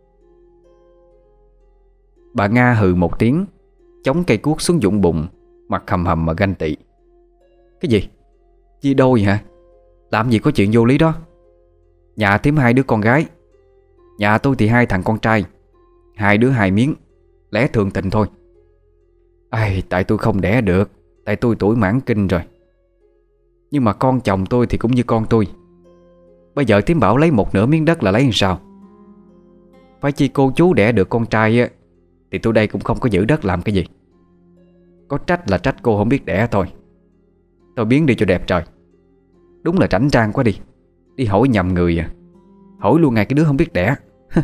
Bà Nga hừ một tiếng, chống cây cuốc xuống vũng bụng, mặt hầm hầm mà ganh tị. Cái gì? Chia đôi hả? Làm gì có chuyện vô lý đó. Nhà thím hai đứa con gái, nhà tôi thì hai thằng con trai, hai đứa hai miếng, lẽ thường tình thôi. Ai, tại tôi không đẻ được, tại tôi tuổi mãn kinh rồi. Nhưng mà con chồng tôi thì cũng như con tôi. Bây giờ thím bảo lấy một nửa miếng đất là lấy làm sao? Phải chi cô chú đẻ được con trai á thì tôi đây cũng không có giữ đất làm cái gì. Có trách là trách cô không biết đẻ thôi. Tôi biến đi cho đẹp trời. Đúng là rảnh rang quá đi. Đi hỏi nhầm người à. Hỏi luôn ngay cái đứa không biết đẻ.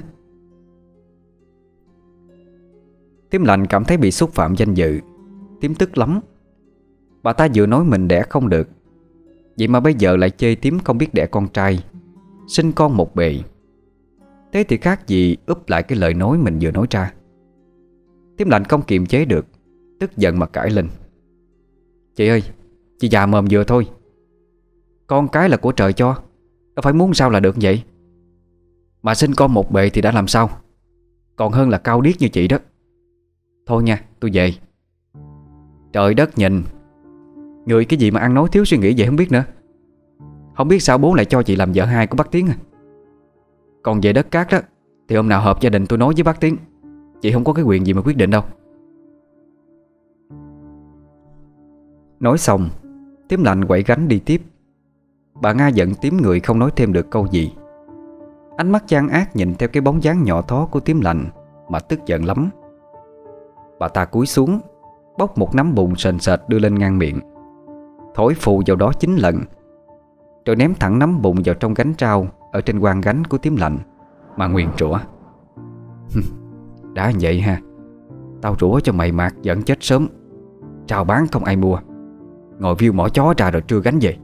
Tím lạnh cảm thấy bị xúc phạm danh dự. Tím tức lắm. Bà ta vừa nói mình đẻ không được, vậy mà bây giờ lại chê Tím không biết đẻ con trai, sinh con một bề. Thế thì khác gì úp lại cái lời nói mình vừa nói ra. Tím lạnh không kiềm chế được, tức giận mà cãi lên. Chị ơi, chị già mồm vừa thôi. Con cái là của trời cho, đâu phải muốn sao là được vậy. Mà sinh con một bề thì đã làm sao, còn hơn là cao điếc như chị đó. Thôi nha, tôi về. Trời đất nhìn, người cái gì mà ăn nói thiếu suy nghĩ vậy không biết nữa. Không biết sao bố lại cho chị làm vợ hai của bác Tiến à. Còn về đất cát đó thì hôm nào hợp gia đình tôi nói với bác Tiến. Chị không có cái quyền gì mà quyết định đâu. Nói xong, Tím lạnh quẩy gánh đi tiếp. Bà Nga giận tím người không nói thêm được câu gì. Ánh mắt gian ác nhìn theo cái bóng dáng nhỏ thó của Tím lạnh mà tức giận lắm. Bà ta cúi xuống, bóc một nắm bùn sền sệt đưa lên ngang miệng, thổi phù vào đó chín lần, rồi ném thẳng nắm bùn vào trong gánh rau ở trên quan gánh của Tím lạnh mà nguyền rủa. Đã vậy ha, tao rủa cho mày mạt giận chết sớm. Rau bán không ai mua, ngồi viu mỏ chó ra rồi trưa gánh về.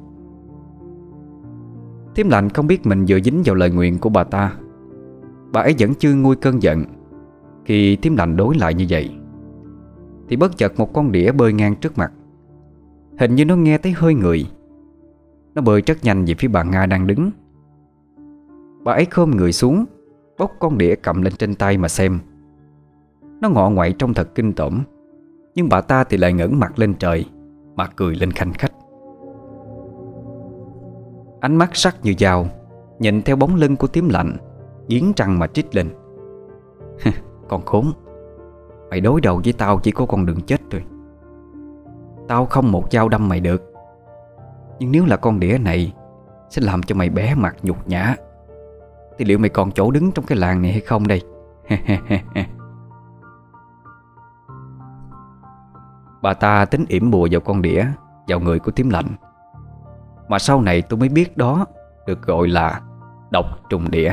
Tím lạnh không biết mình vừa dính vào lời nguyền của bà ta. Bà ấy vẫn chưa nguôi cơn giận. Khi Tím lạnh đối lại như vậy thì bất chợt một con đĩa bơi ngang trước mặt. Hình như nó nghe thấy hơi người. Nó bơi rất nhanh về phía bà Nga đang đứng. Bà ấy khom người xuống, bốc con đĩa cầm lên trên tay mà xem. Nó ngọ ngoại trông thật kinh tởm, nhưng bà ta thì lại ngẩng mặt lên trời mà cười lên khanh khách. Ánh mắt sắc như dao nhìn theo bóng lưng của Tím lạnh, nghiến răng mà trích lên. Con khốn, mày đối đầu với tao chỉ có con đường chết thôi. Tao không một dao đâm mày được, nhưng nếu là con đĩa này sẽ làm cho mày bé mặt nhục nhã, thì liệu mày còn chỗ đứng trong cái làng này hay không đây? Bà ta tính yểm bùa vào con đĩa, vào người của Tím lạnh. Mà sau này tôi mới biết đó được gọi là độc trùng đĩa.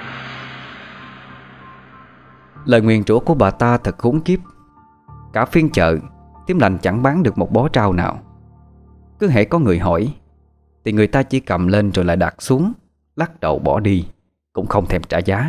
Lời nguyền rủa của bà ta thật khốn kiếp. Cả phiên chợ, Tím lạnh chẳng bán được một bó rau nào. Cứ hễ có người hỏi thì người ta chỉ cầm lên rồi lại đặt xuống, lắc đầu bỏ đi, cũng không thèm trả giá.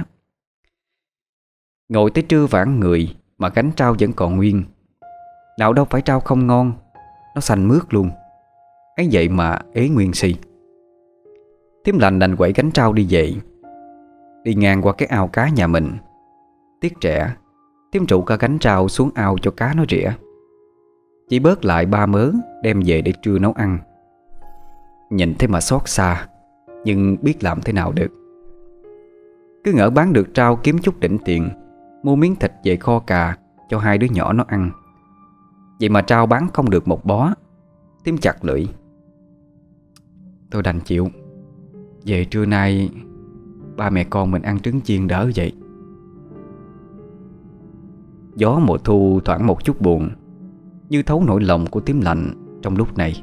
Ngồi tới trưa vãn người mà gánh rau vẫn còn nguyên. Nào đâu phải rau không ngon, nó xanh mướt luôn. Ấy vậy mà ế nguyên si. Tím lạnh đành quẩy gánh rau đi về. Đi ngang qua cái ao cá nhà mình, tiếc trẻ, Tím trụ cả gánh rau xuống ao cho cá nó rỉa. Chỉ bớt lại ba mớ đem về để trưa nấu ăn. Nhìn thế mà xót xa, nhưng biết làm thế nào được. Cứ ngỡ bán được rau kiếm chút đỉnh tiền, mua miếng thịt về kho cà cho hai đứa nhỏ nó ăn. Vậy mà rau bán không được một bó. Tím chặt lưỡi. Tôi đành chịu. Về trưa nay ba mẹ con mình ăn trứng chiên đỡ vậy. Gió mùa thu thoảng một chút buồn, như thấu nỗi lòng của Tím lạnh trong lúc này.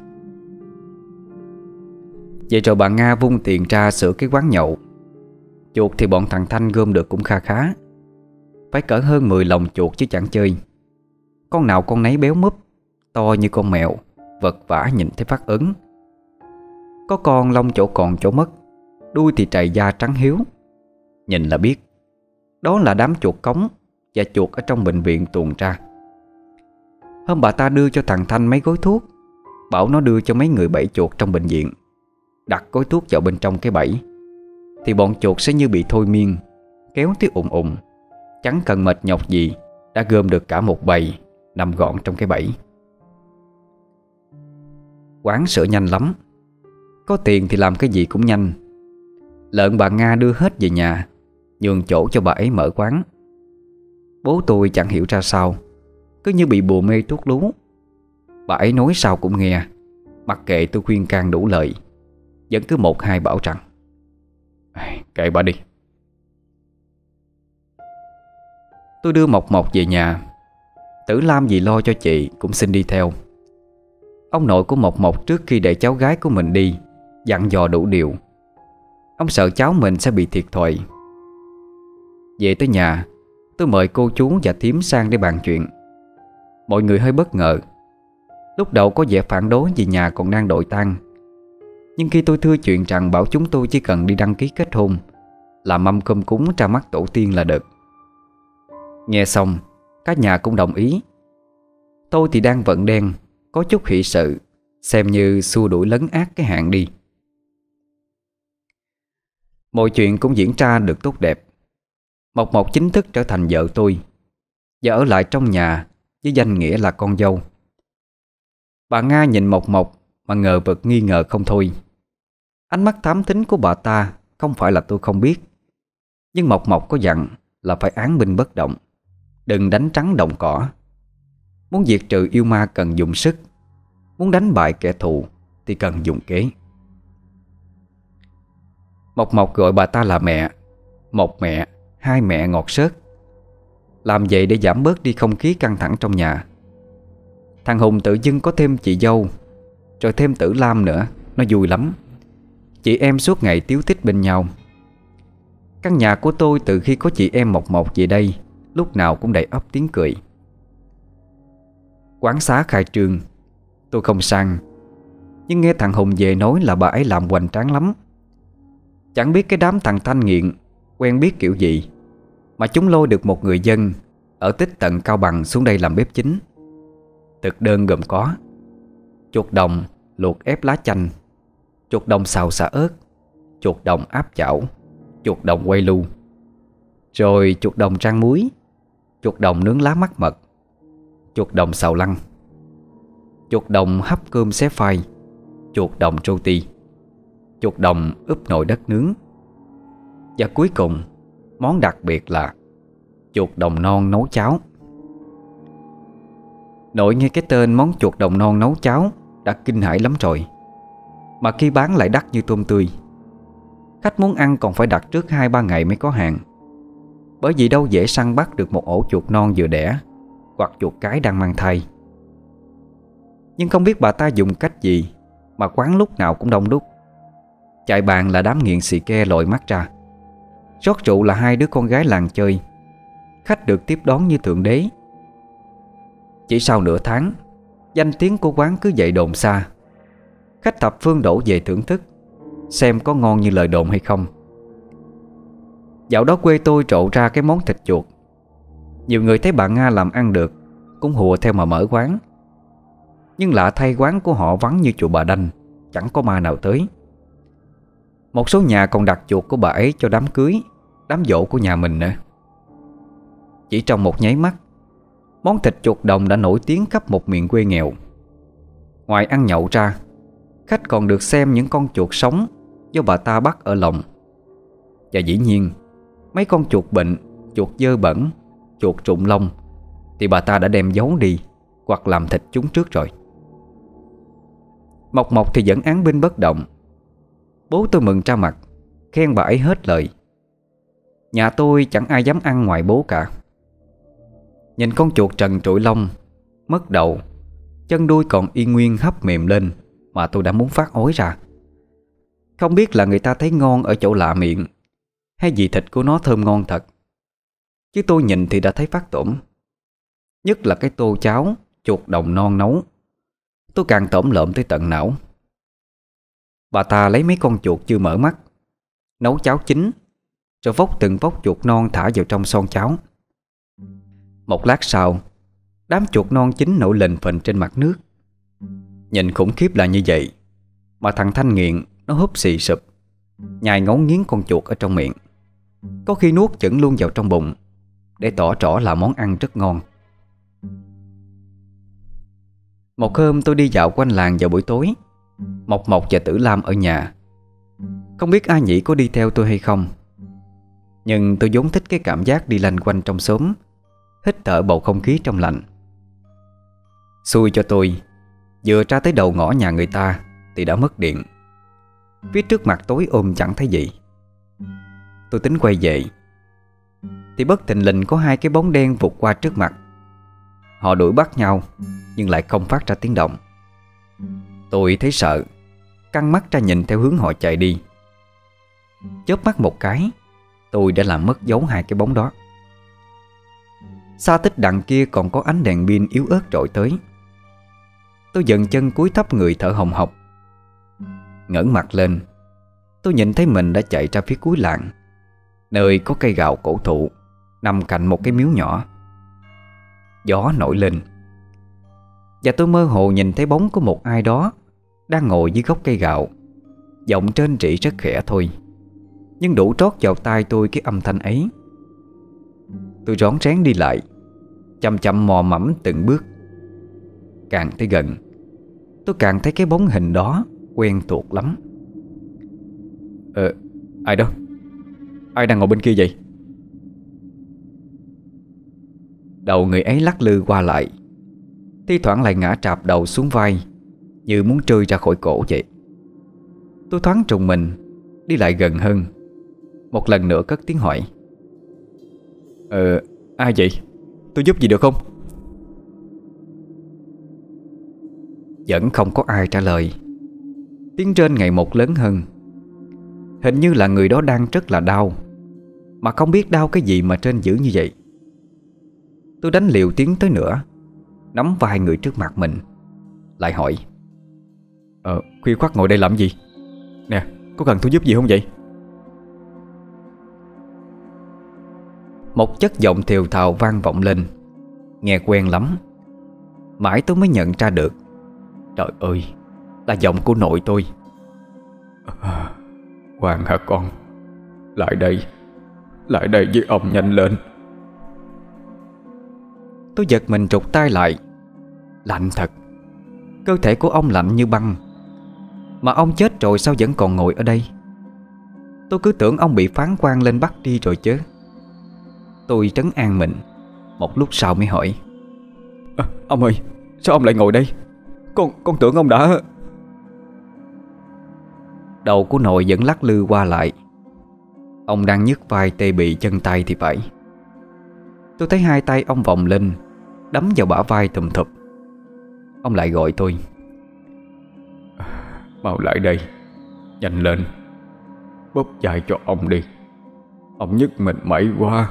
Vậy rồi bà Nga vung tiền ra sửa cái quán nhậu. Chuột thì bọn thằng Thanh gom được cũng kha khá. Phải cỡ hơn mười lồng chuột chứ chẳng chơi. Con nào con nấy béo múp, to như con mèo, vật vã nhìn thấy phát ớn. Có con lông chỗ còn chỗ mất, đuôi thì trầy da trắng hiếu. Nhìn là biết đó là đám chuột cống và chuột ở trong bệnh viện tuồn ra. Hôm bà ta đưa cho thằng Thanh mấy gói thuốc, bảo nó đưa cho mấy người bẫy chuột trong bệnh viện. Đặt gói thuốc vào bên trong cái bẫy thì bọn chuột sẽ như bị thôi miên, kéo tới ùng ùng, chẳng cần mệt nhọc gì đã gom được cả một bầy nằm gọn trong cái bẫy. Quán sửa nhanh lắm. Có tiền thì làm cái gì cũng nhanh. Lợn bà Nga đưa hết về nhà, nhường chỗ cho bà ấy mở quán. Bố tôi chẳng hiểu ra sao, cứ như bị bùa mê thuốc lú. Bà ấy nói sao cũng nghe, mặc kệ tôi khuyên can đủ lời, vẫn cứ một hai bảo rằng kệ bà đi. Tôi đưa Mộc Mộc về nhà. Tử Lam vì lo cho chị cũng xin đi theo. Ông nội của Mộc Mộc trước khi để cháu gái của mình đi dặn dò đủ điều. Ông sợ cháu mình sẽ bị thiệt thòi. Về tới nhà, tôi mời cô chú và thím sang để bàn chuyện. Mọi người hơi bất ngờ. Lúc đầu có vẻ phản đối vì nhà còn đang đội tang. Nhưng khi tôi thưa chuyện rằng bảo chúng tôi chỉ cần đi đăng ký kết hôn, làm mâm cơm cúng ra mắt tổ tiên là được, nghe xong cả nhà cũng đồng ý. Tôi thì đang vận đen, có chút hỷ sự, xem như xua đuổi lấn át cái hạn đi. Mọi chuyện cũng diễn ra được tốt đẹp. Mộc Mộc chính thức trở thành vợ tôi và ở lại trong nhà với danh nghĩa là con dâu. Bà Nga nhìn Mộc Mộc mà ngờ vực nghi ngờ không thôi. Ánh mắt thám thính của bà ta không phải là tôi không biết, nhưng Mộc Mộc có dặn là phải án binh bất động, đừng đánh trắng đồng cỏ. Muốn diệt trừ yêu ma cần dùng sức, muốn đánh bại kẻ thù thì cần dùng kế. Mộc Mộc gọi bà ta là mẹ. Một mẹ, hai mẹ ngọt xớt. Làm vậy để giảm bớt đi không khí căng thẳng trong nhà. Thằng Hùng tự dưng có thêm chị dâu, rồi thêm Tử Lam nữa, nó vui lắm. Chị em suốt ngày tíu tít bên nhau. Căn nhà của tôi từ khi có chị em Mộc Mộc về đây lúc nào cũng đầy ắp tiếng cười. Quán xá khai trương. Tôi không sang, nhưng nghe thằng Hùng về nói là bà ấy làm hoành tráng lắm. Chẳng biết cái đám thằng thanh nghiện quen biết kiểu gì mà chúng lôi được một người dân ở tích tận Cao Bằng xuống đây làm bếp chính. Thực đơn gồm có chuột đồng luộc ép lá chanh, chuột đồng xào xả ớt, chuột đồng áp chảo, chuột đồng quay lu, rồi chuột đồng rang muối, chuột đồng nướng lá mắc mật, chuột đồng xào lăng, chuột đồng hấp cơm xé phai, chuột đồng roti, chuột đồng ướp nồi đất nướng. Và cuối cùng, món đặc biệt là chuột đồng non nấu cháo. Nội nghe cái tên món chuột đồng non nấu cháo đã kinh hãi lắm rồi, mà khi bán lại đắt như tôm tươi. Khách muốn ăn còn phải đặt trước hai ba ngày mới có hàng, bởi vì đâu dễ săn bắt được một ổ chuột non vừa đẻ hoặc chuột cái đang mang thai. Nhưng không biết bà ta dùng cách gì mà quán lúc nào cũng đông đúc. Chạy bàn là đám nghiện xì ke lội mắt ra, rót rượu là hai đứa con gái làng chơi. Khách được tiếp đón như thượng đế. Chỉ sau nửa tháng, danh tiếng của quán cứ dậy đồn xa. Khách thập phương đổ về thưởng thức, xem có ngon như lời đồn hay không. Dạo đó quê tôi trộ ra cái món thịt chuột. Nhiều người thấy bà Nga làm ăn được cũng hùa theo mà mở quán. Nhưng lạ thay, quán của họ vắng như chùa Bà Đanh, chẳng có ma nào tới. Một số nhà còn đặt chuột của bà ấy cho đám cưới, đám giỗ của nhà mình nữa. Chỉ trong một nháy mắt, món thịt chuột đồng đã nổi tiếng khắp một miền quê nghèo. Ngoài ăn nhậu ra, khách còn được xem những con chuột sống do bà ta bắt ở lồng. Và dĩ nhiên, Mấy con chuột bệnh, chuột dơ bẩn, chuột rụng lông thì bà ta đã đem giấu đi hoặc làm thịt chúng trước rồi. Mộc Mộc thì vẫn án binh bất động. Bố tôi mừng ra mặt, khen bà ấy hết lời. Nhà tôi chẳng ai dám ăn ngoài bố cả. Nhìn con chuột trần trụi lông, mất đầu, chân đuôi còn y nguyên hấp mềm lên mà tôi đã muốn phát ối ra. Không biết là người ta thấy ngon ở chỗ lạ miệng, hay vì thịt của nó thơm ngon thật, chứ tôi nhìn thì đã thấy phát tổm. Nhất là cái tô cháo chuột đồng non nấu, tôi càng tổm lợm tới tận não. Bà ta lấy mấy con chuột chưa mở mắt, nấu cháo chín, rồi vốc từng vốc chuột non thả vào trong son cháo. Một lát sau, đám chuột non chín nổi lềnh phềnh trên mặt nước. Nhìn khủng khiếp là như vậy, mà thằng Thanh nghiện nó húp xì sụp, nhai ngấu nghiến con chuột ở trong miệng, có khi nuốt chửng luôn vào trong bụng, để tỏ rõ là món ăn rất ngon. Một hôm tôi đi dạo quanh làng vào buổi tối, Mộc Mộc và Tử Lam ở nhà. Không biết A Nhĩ có đi theo tôi hay không, nhưng tôi vốn thích cái cảm giác đi lanh quanh trong xóm, hít thở bầu không khí trong lành. Xui cho tôi, vừa ra tới đầu ngõ nhà người ta thì đã mất điện. Phía trước mặt tối ôm chẳng thấy gì. Tôi tính quay về thì bất thình lình có hai cái bóng đen vụt qua trước mặt. Họ đuổi bắt nhau nhưng lại không phát ra tiếng động. Tôi thấy sợ, căng mắt ra nhìn theo hướng họ chạy đi. Chớp mắt một cái, tôi đã làm mất dấu hai cái bóng đó. Xa tích đằng kia còn có ánh đèn pin yếu ớt rọi tới. Tôi dần chân cúi thấp người thở hồng hộc. Ngẩng mặt lên, tôi nhìn thấy mình đã chạy ra phía cuối làng, nơi có cây gạo cổ thụ nằm cạnh một cái miếu nhỏ. Gió nổi lên, và tôi mơ hồ nhìn thấy bóng của một ai đó đang ngồi dưới gốc cây gạo. Giọng trên trĩ rất khẽ thôi, nhưng đủ trót vào tai tôi cái âm thanh ấy. Tôi rón rén đi lại, chậm chậm mò mẫm từng bước. Càng tới gần, tôi càng thấy cái bóng hình đó quen thuộc lắm. Ờ, ai đó? Ai đang ngồi bên kia vậy? Đầu người ấy lắc lư qua lại, thi thoảng lại ngã trạp đầu xuống vai, như muốn trôi ra khỏi cổ vậy. Tôi thoáng trùng mình, đi lại gần hơn, một lần nữa cất tiếng hỏi: Ờ, ai vậy? Tôi giúp gì được không? Vẫn không có ai trả lời. Tiếng rên ngày một lớn hơn. Hình như là người đó đang rất là đau, mà không biết đau cái gì mà rên dữ như vậy. Tôi đánh liều tiến tới nữa, nắm vai người trước mặt mình, lại hỏi: Ờ, khuya khoắt ngồi đây làm gì? Nè, có cần tôi giúp gì không vậy? Một chất giọng thều thào vang vọng lên, nghe quen lắm. Mãi tôi mới nhận ra được. Trời ơi, là giọng của nội tôi. À, Hoàng hả con? Lại đây, lại đây với ông nhanh lên. Tôi giật mình trục tay lại. Lạnh thật. Cơ thể của ông lạnh như băng. Mà ông chết rồi sao vẫn còn ngồi ở đây? Tôi cứ tưởng ông bị phán quan lên bắt đi rồi chứ. Tôi trấn an mình, một lúc sau mới hỏi: à, Ông ơi, sao ông lại ngồi đây? Con con tưởng ông đã... Đầu của nội vẫn lắc lư qua lại. Ông đang nhức vai tê bì chân tay thì phải. Tôi thấy hai tay ông vòng lên, đấm vào bả vai thùm thụp. Ông lại gọi tôi: Mau lại đây, nhanh lên, bóp vai cho ông đi. Ông nhức mình mẩy quá.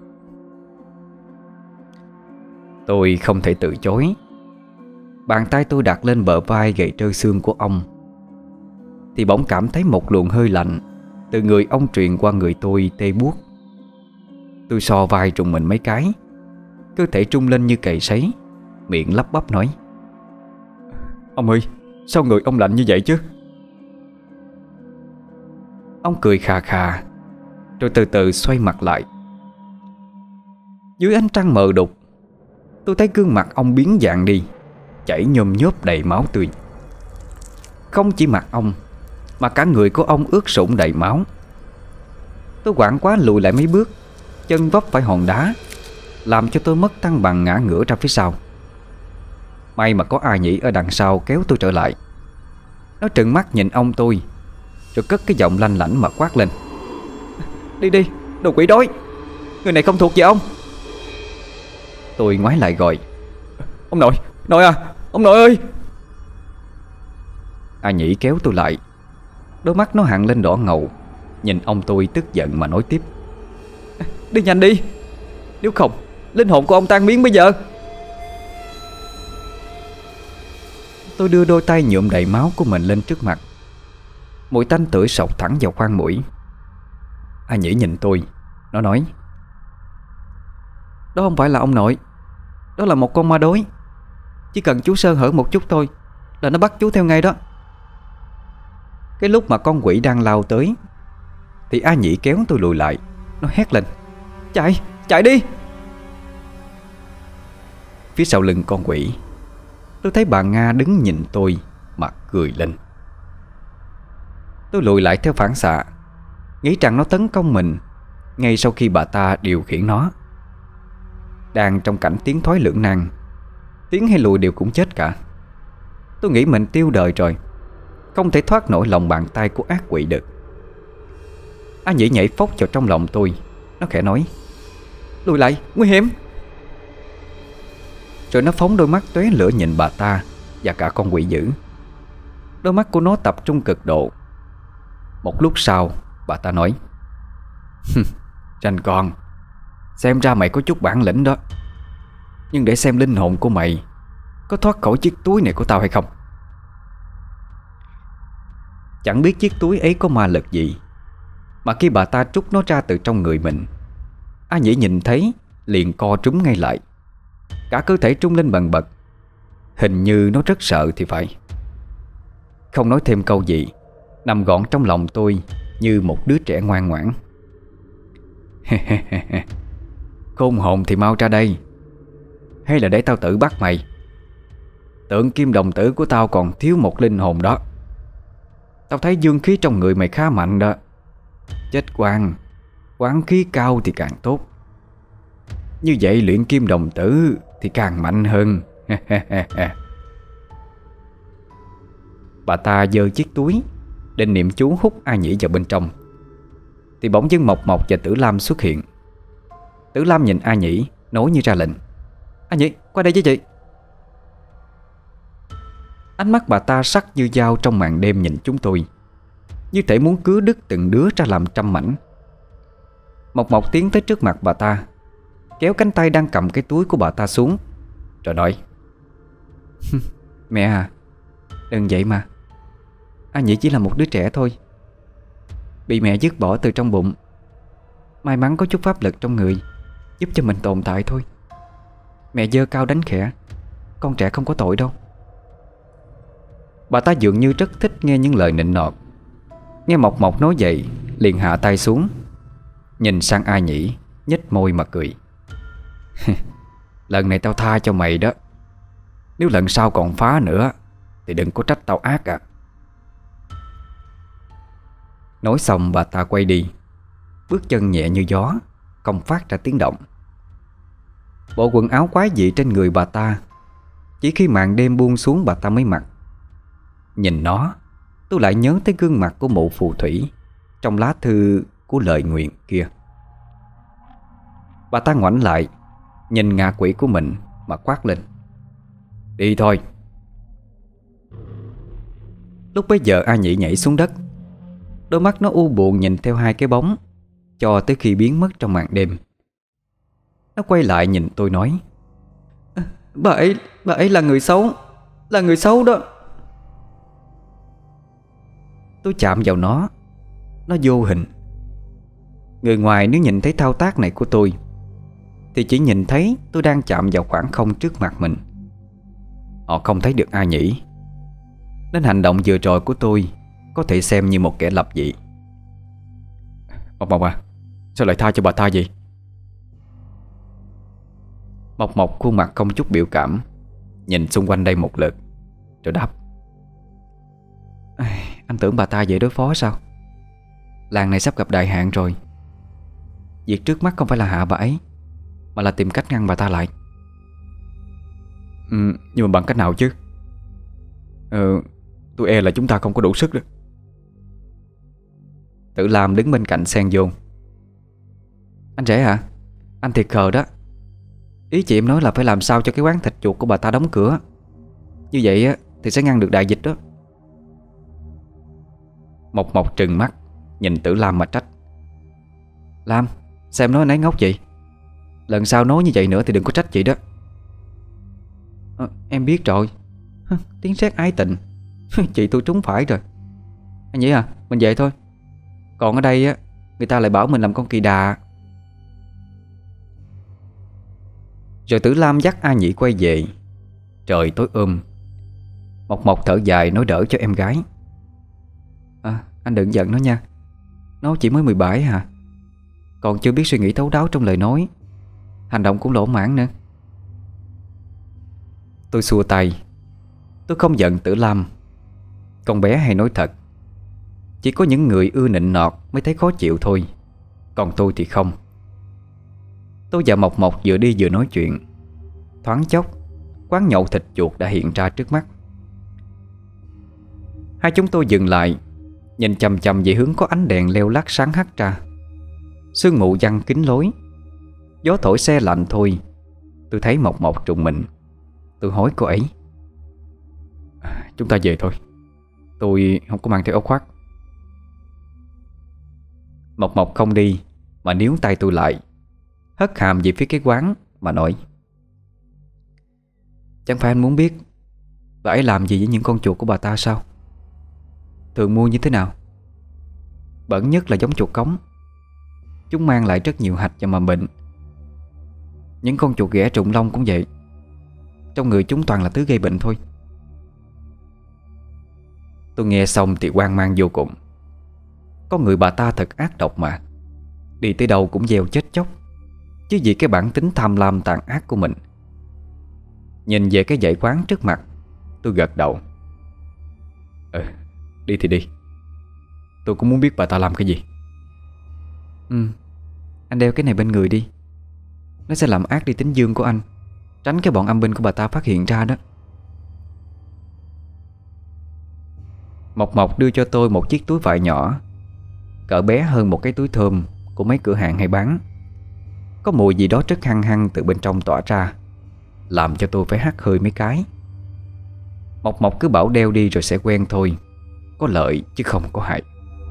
Tôi không thể từ chối. Bàn tay tôi đặt lên bờ vai gầy trơ xương của ông, thì bỗng cảm thấy một luồng hơi lạnh từ người ông truyền qua người tôi tê buốt. Tôi so vai trùng mình mấy cái, cơ thể trung lên như cày sấy, miệng lắp bắp nói: Ông ơi, sao người ông lạnh như vậy chứ? Ông cười khà khà, rồi từ từ xoay mặt lại. Dưới ánh trăng mờ đục, tôi thấy gương mặt ông biến dạng đi, chảy nhôm nhốp đầy máu tươi. Không chỉ mặt ông, mà cả người của ông ướt sũng đầy máu. Tôi hoảng quá lùi lại mấy bước, chân vấp phải hòn đá, làm cho tôi mất thăng bằng ngã ngửa ra phía sau. May mà có A Nhĩ ở đằng sau kéo tôi trở lại. Nó trừng mắt nhìn ông tôi, rồi cất cái giọng lanh lảnh mà quát lên: Đi đi, đồ quỷ đói, người này không thuộc về ông. Tôi ngoái lại gọi: Ông nội, nội à, ông nội ơi. A Nhĩ kéo tôi lại, đôi mắt nó hằn lên đỏ ngầu, nhìn ông tôi tức giận mà nói tiếp: Đi nhanh đi, nếu không linh hồn của ông tan biến bây giờ. Tôi đưa đôi tay nhuộm đầy máu của mình lên trước mặt. Mùi tanh tưởi sộc thẳng vào khoang mũi. A Nhĩ nhìn tôi, nó nói: Đó không phải là ông nội, đó là một con ma đối. Chỉ cần chú sơ hở một chút thôi là nó bắt chú theo ngay đó. Cái lúc mà con quỷ đang lao tới thì A Nhĩ kéo tôi lùi lại. Nó hét lên: Chạy, chạy đi. Phía sau lưng con quỷ, tôi thấy bà Nga đứng nhìn tôi mà cười lên. Tôi lùi lại theo phản xạ, nghĩ rằng nó tấn công mình ngay sau khi bà ta điều khiển nó. Đang trong cảnh tiến thoái lưỡng nan, tiến hay lùi đều cũng chết cả. Tôi nghĩ mình tiêu đời rồi, không thể thoát nổi lòng bàn tay của ác quỷ được. A Nhĩ nhảy phóc vào trong lòng tôi. Nó khẽ nói: Lùi lại, nguy hiểm. Rồi nó phóng đôi mắt tóe lửa nhìn bà ta và cả con quỷ dữ. Đôi mắt của nó tập trung cực độ. Một lúc sau bà ta nói: Ranh con, xem ra mày có chút bản lĩnh đó, nhưng để xem linh hồn của mày có thoát khỏi chiếc túi này của tao hay không. Chẳng biết chiếc túi ấy có ma lực gì, mà khi bà ta trút nó ra từ trong người mình, A Nhĩ nhìn thấy liền co trúm ngay lại. Cả cơ thể trung lên bần bật. Hình như nó rất sợ thì phải. Không nói thêm câu gì, nằm gọn trong lòng tôi như một đứa trẻ ngoan ngoãn. Khôn hồn thì mau ra đây, hay là để tao tự bắt mày. Tượng kim đồng tử của tao còn thiếu một linh hồn đó. Tao thấy dương khí trong người mày khá mạnh đó. Chết quang, quán khí cao thì càng tốt. Như vậy luyện kim đồng tử thì càng mạnh hơn. Bà ta giơ chiếc túi định niệm chú hút A Nhĩ vào bên trong, thì bỗng dưng Mộc Mộc và Tử Lam xuất hiện. Tử Lam nhìn A Nhĩ, nói như ra lệnh: A Nhĩ, qua đây với chị. Ánh mắt bà ta sắc như dao trong màn đêm nhìn chúng tôi, như thể muốn cứa đứt từng đứa ra làm trăm mảnh. Mộc Mộc tiến tới trước mặt bà ta, kéo cánh tay đang cầm cái túi của bà ta xuống, rồi nói: Mẹ à, đừng vậy mà. A Nhĩ chỉ là một đứa trẻ thôi, bị mẹ dứt bỏ từ trong bụng. May mắn có chút pháp lực trong người, giúp cho mình tồn tại thôi. Mẹ giơ cao đánh khẽ, con trẻ không có tội đâu. Bà ta dường như rất thích nghe những lời nịnh nọt. Nghe Mộc Mộc nói vậy, liền hạ tay xuống, nhìn sang A Nhĩ, nhếch môi mà cười. Lần này tao tha cho mày đó. Nếu lần sau còn phá nữa thì đừng có trách tao ác à. Nói xong bà ta quay đi, bước chân nhẹ như gió, không phát ra tiếng động. Bộ quần áo quái dị trên người bà ta chỉ khi màn đêm buông xuống bà ta mới mặc. Nhìn nó, tôi lại nhớ tới gương mặt của mụ phù thủy trong lá thư của lời nguyện kia. Bà ta ngoảnh lại, nhìn ngạ quỷ của mình mà quát lên: Đi thôi. Lúc bấy giờ A Nhĩ nhảy xuống đất. Đôi mắt nó u buồn nhìn theo hai cái bóng cho tới khi biến mất trong màn đêm. Nó quay lại nhìn tôi nói: Bà ấy, bà ấy là người xấu, là người xấu đó. Tôi chạm vào nó, nó vô hình. Người ngoài nếu nhìn thấy thao tác này của tôi thì chỉ nhìn thấy tôi đang chạm vào khoảng không trước mặt mình. Họ không thấy được A Nhĩ, nên hành động vừa rồi của tôi có thể xem như một kẻ lập dị. Mộc Mộc à, sao lại tha cho bà ta vậy? Mộc Mộc khuôn mặt không chút biểu cảm, nhìn xung quanh đây một lượt rồi đáp: Anh tưởng bà ta dễ đối phó sao? Làng này sắp gặp đại hạn rồi, việc trước mắt không phải là hạ bà ấy, mà là tìm cách ngăn bà ta lại. Ừ, nhưng mà bằng cách nào chứ? Ờ, tôi e là chúng ta không có đủ sức đó. Tử Lam đứng bên cạnh xen vô. Anh rể hả? Anh thiệt khờ đó. Ý chị em nói là phải làm sao cho cái quán thịt chuột của bà ta đóng cửa. Như vậy á thì sẽ ngăn được đại dịch đó. Mộc Mộc trừng mắt nhìn Tử Lam mà trách. Lam, sao em nói anh ấy ngốc vậy? Lần sau nói như vậy nữa thì đừng có trách chị đó. À, em biết rồi. Tiếng sét ái tình. Chị tôi trúng phải rồi. Anh nghĩ à, mình về thôi. Còn ở đây á, người ta lại bảo mình làm con kỳ đà. Rồi Tử Lam dắt A Nhĩ quay về. Trời tối um. Mộc Mộc thở dài nói đỡ cho em gái. À, anh đừng giận nó nha. Nó chỉ mới mười bảy hả? Còn chưa biết suy nghĩ thấu đáo trong lời nói. Hành động cũng lỗ mãng nữa. Tôi xua tay. Tôi không giận Tử Lam. Con bé hay nói thật. Chỉ có những người ưa nịnh nọt mới thấy khó chịu thôi. Còn tôi thì không. Tôi và Mộc Mộc vừa đi vừa nói chuyện. Thoáng chốc quán nhậu thịt chuột đã hiện ra trước mắt. Hai chúng tôi dừng lại, nhìn chằm chằm về hướng có ánh đèn leo lắt sáng hắt ra. Sương mù giăng kín lối. Gió thổi se lạnh thôi. Tôi thấy Mộc Mộc trùng mình. Tôi hỏi cô ấy. À, chúng ta về thôi. Tôi không có mang theo áo khoác. Mộc Mộc không đi, mà níu tay tôi lại, hất hàm về phía cái quán mà nói. Chẳng phải anh muốn biết bà ấy làm gì với những con chuột của bà ta sao? Thường mua như thế nào? Bẩn nhất là giống chuột cống. Chúng mang lại rất nhiều hạch và mầm bệnh. Những con chuột ghẻ trụng lông cũng vậy. Trong người chúng toàn là thứ gây bệnh thôi. Tôi nghe xong thì hoang mang vô cùng. Có người bà ta thật ác độc mà. Đi tới đâu cũng gieo chết chóc, chứ vì cái bản tính tham lam tàn ác của mình. Nhìn về cái dãy quán trước mặt, tôi gật đầu. Ừ, đi thì đi. Tôi cũng muốn biết bà ta làm cái gì. Ừ, anh đeo cái này bên người đi. Nó sẽ làm ác đi tính dương của anh, tránh cái bọn âm binh của bà ta phát hiện ra đó. Mộc Mộc đưa cho tôi một chiếc túi vải nhỏ, cỡ bé hơn một cái túi thơm của mấy cửa hàng hay bán. Có mùi gì đó rất hăng hăng từ bên trong tỏa ra, làm cho tôi phải hắt hơi mấy cái. Mộc Mộc cứ bảo đeo đi rồi sẽ quen thôi. Có lợi chứ không có hại.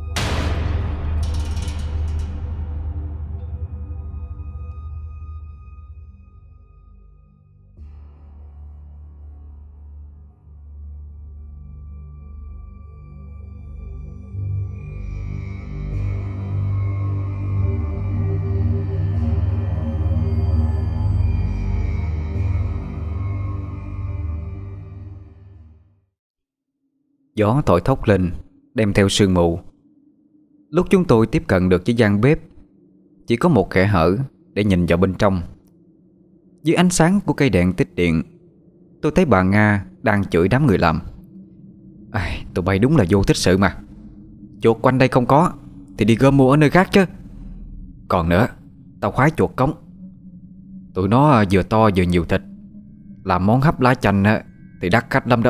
Gió thổi thốc lên, đem theo sương mù. Lúc chúng tôi tiếp cận được với gian bếp, chỉ có một kẽ hở để nhìn vào bên trong. Dưới ánh sáng của cây đèn tích điện, tôi thấy bà Nga đang chửi đám người làm. À, tụi bay đúng là vô tích sự mà. Chuột quanh đây không có thì đi gom mua ở nơi khác chứ. Còn nữa, tao khoái chuột cống. Tụi nó vừa to vừa nhiều thịt, làm món hấp lá chanh thì đắt khách lắm đó.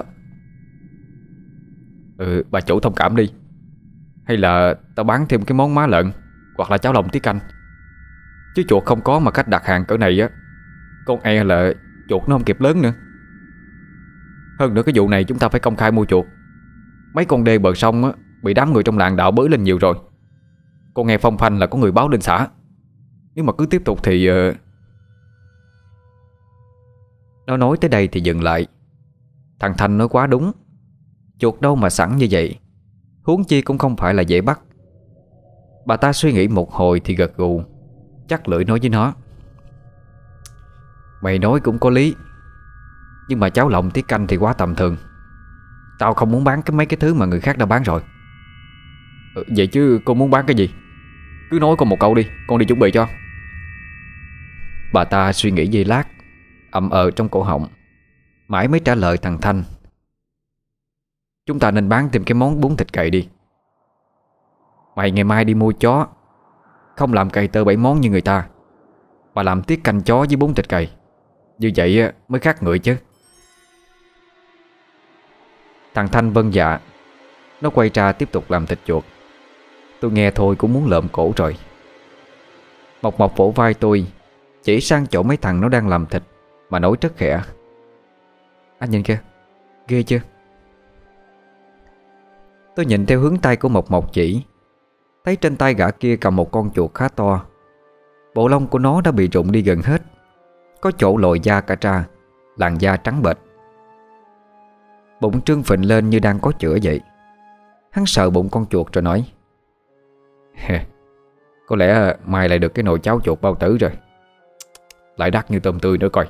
Ừ, bà chủ thông cảm đi. Hay là tao bán thêm cái món má lợn hoặc là cháo lòng tiết canh. Chứ chuột không có mà khách đặt hàng cỡ này á, con e là chuột nó không kịp lớn nữa. Hơn nữa cái vụ này chúng ta phải công khai mua chuột. Mấy con đê bờ sông á bị đám người trong làng đạo bới lên nhiều rồi. Con nghe phong phanh là có người báo lên xã. Nếu mà cứ tiếp tục thì uh... Nó nói tới đây thì dừng lại. Thằng Thanh nói quá đúng. Chuột đâu mà sẵn như vậy, huống chi cũng không phải là dễ bắt. Bà ta suy nghĩ một hồi thì gật gù, chắc lưỡi nói với nó. Mày nói cũng có lý, nhưng mà cháo lòng tiết canh thì quá tầm thường. Tao không muốn bán cái mấy cái thứ mà người khác đã bán rồi. Ừ, vậy chứ cô muốn bán cái gì? Cứ nói con một câu đi, con đi chuẩn bị cho. Bà ta suy nghĩ giây lát, ậm ờ trong cổ họng, mãi mới trả lời thằng Thanh. Chúng ta nên bán thêm cái món bún thịt cậy đi. Mày ngày mai đi mua chó, Không làm cày tơ bảy món như người ta, mà làm tiết canh chó với bún thịt cày. Như vậy á, mới khác người chứ. Thằng Thanh vâng dạ. Nó quay ra tiếp tục làm thịt chuột. Tôi nghe thôi cũng muốn lợm cổ rồi. Mộc Mộc vỗ vai tôi, chỉ sang chỗ mấy thằng nó đang làm thịt mà nói rất khẽ: "Anh nhìn kìa, ghê chưa?" Tôi nhìn theo hướng tay của Mộc Mộc chỉ, thấy trên tay gã kia cầm một con chuột khá to. Bộ lông của nó đã bị rụng đi gần hết, có chỗ lồi da cả ra, làn da trắng bệch. Bụng trương phình lên như đang có chữa vậy. Hắn sờ bụng con chuột rồi nói: "Có lẽ mai lại được cái nồi cháo chuột bao tử rồi. Lại đắt như tôm tươi nữa coi."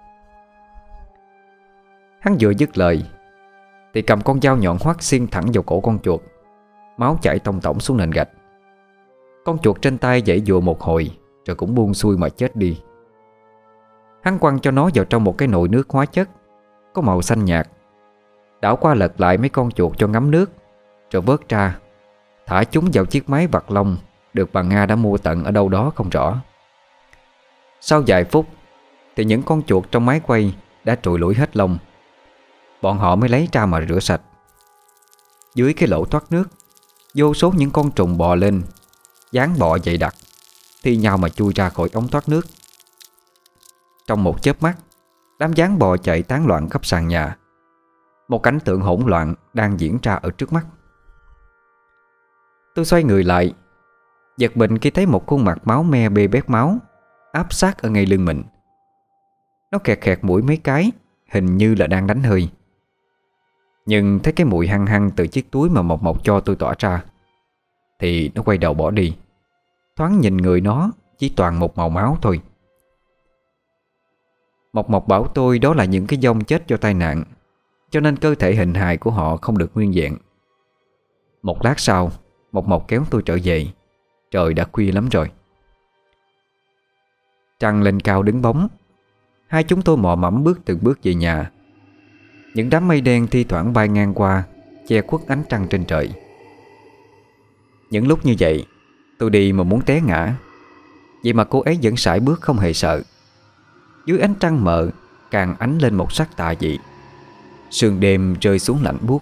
Hắn vừa dứt lời thì cầm con dao nhọn hoắt xiên thẳng vào cổ con chuột. Máu chảy tông tổng xuống nền gạch. Con chuột trên tay giãy giụa một hồi rồi cũng buông xuôi mà chết đi. Hắn quăng cho nó vào trong một cái nồi nước hóa chất có màu xanh nhạt, đảo qua lật lại mấy con chuột cho ngấm nước, rồi vớt ra, thả chúng vào chiếc máy vặt lông được bà Nga đã mua tận ở đâu đó không rõ. Sau vài phút thì những con chuột trong máy quay đã trụi lủi hết lông. Bọn họ mới lấy ra mà rửa sạch. Dưới cái lỗ thoát nước, vô số những con trùng bò lên, dán bọ dày đặc, thi nhau mà chui ra khỏi ống thoát nước. Trong một chớp mắt, đám gián bò chạy tán loạn khắp sàn nhà. Một cảnh tượng hỗn loạn đang diễn ra ở trước mắt. Tôi xoay người lại, giật mình khi thấy một khuôn mặt máu me bê bết máu áp sát ở ngay lưng mình. Nó khẹt khẹt mũi mấy cái, hình như là đang đánh hơi. Nhưng thấy cái mùi hăng hăng từ chiếc túi mà Mộc Mộc cho tôi tỏa ra thì nó quay đầu bỏ đi. Thoáng nhìn người nó chỉ toàn một màu máu thôi. Mộc Mộc bảo tôi đó là những cái dông chết do tai nạn, cho nên cơ thể hình hài của họ không được nguyên vẹn. Một lát sau, Mộc Mộc kéo tôi trở về. Trời đã khuya lắm rồi. Trăng lên cao đứng bóng. Hai chúng tôi mò mẫm bước từng bước về nhà. Những đám mây đen thi thoảng bay ngang qua, che khuất ánh trăng trên trời. Những lúc như vậy, tôi đi mà muốn té ngã, vậy mà cô ấy vẫn sải bước không hề sợ. Dưới ánh trăng mờ càng ánh lên một sắc tà dị. Sương đêm rơi xuống lạnh buốt.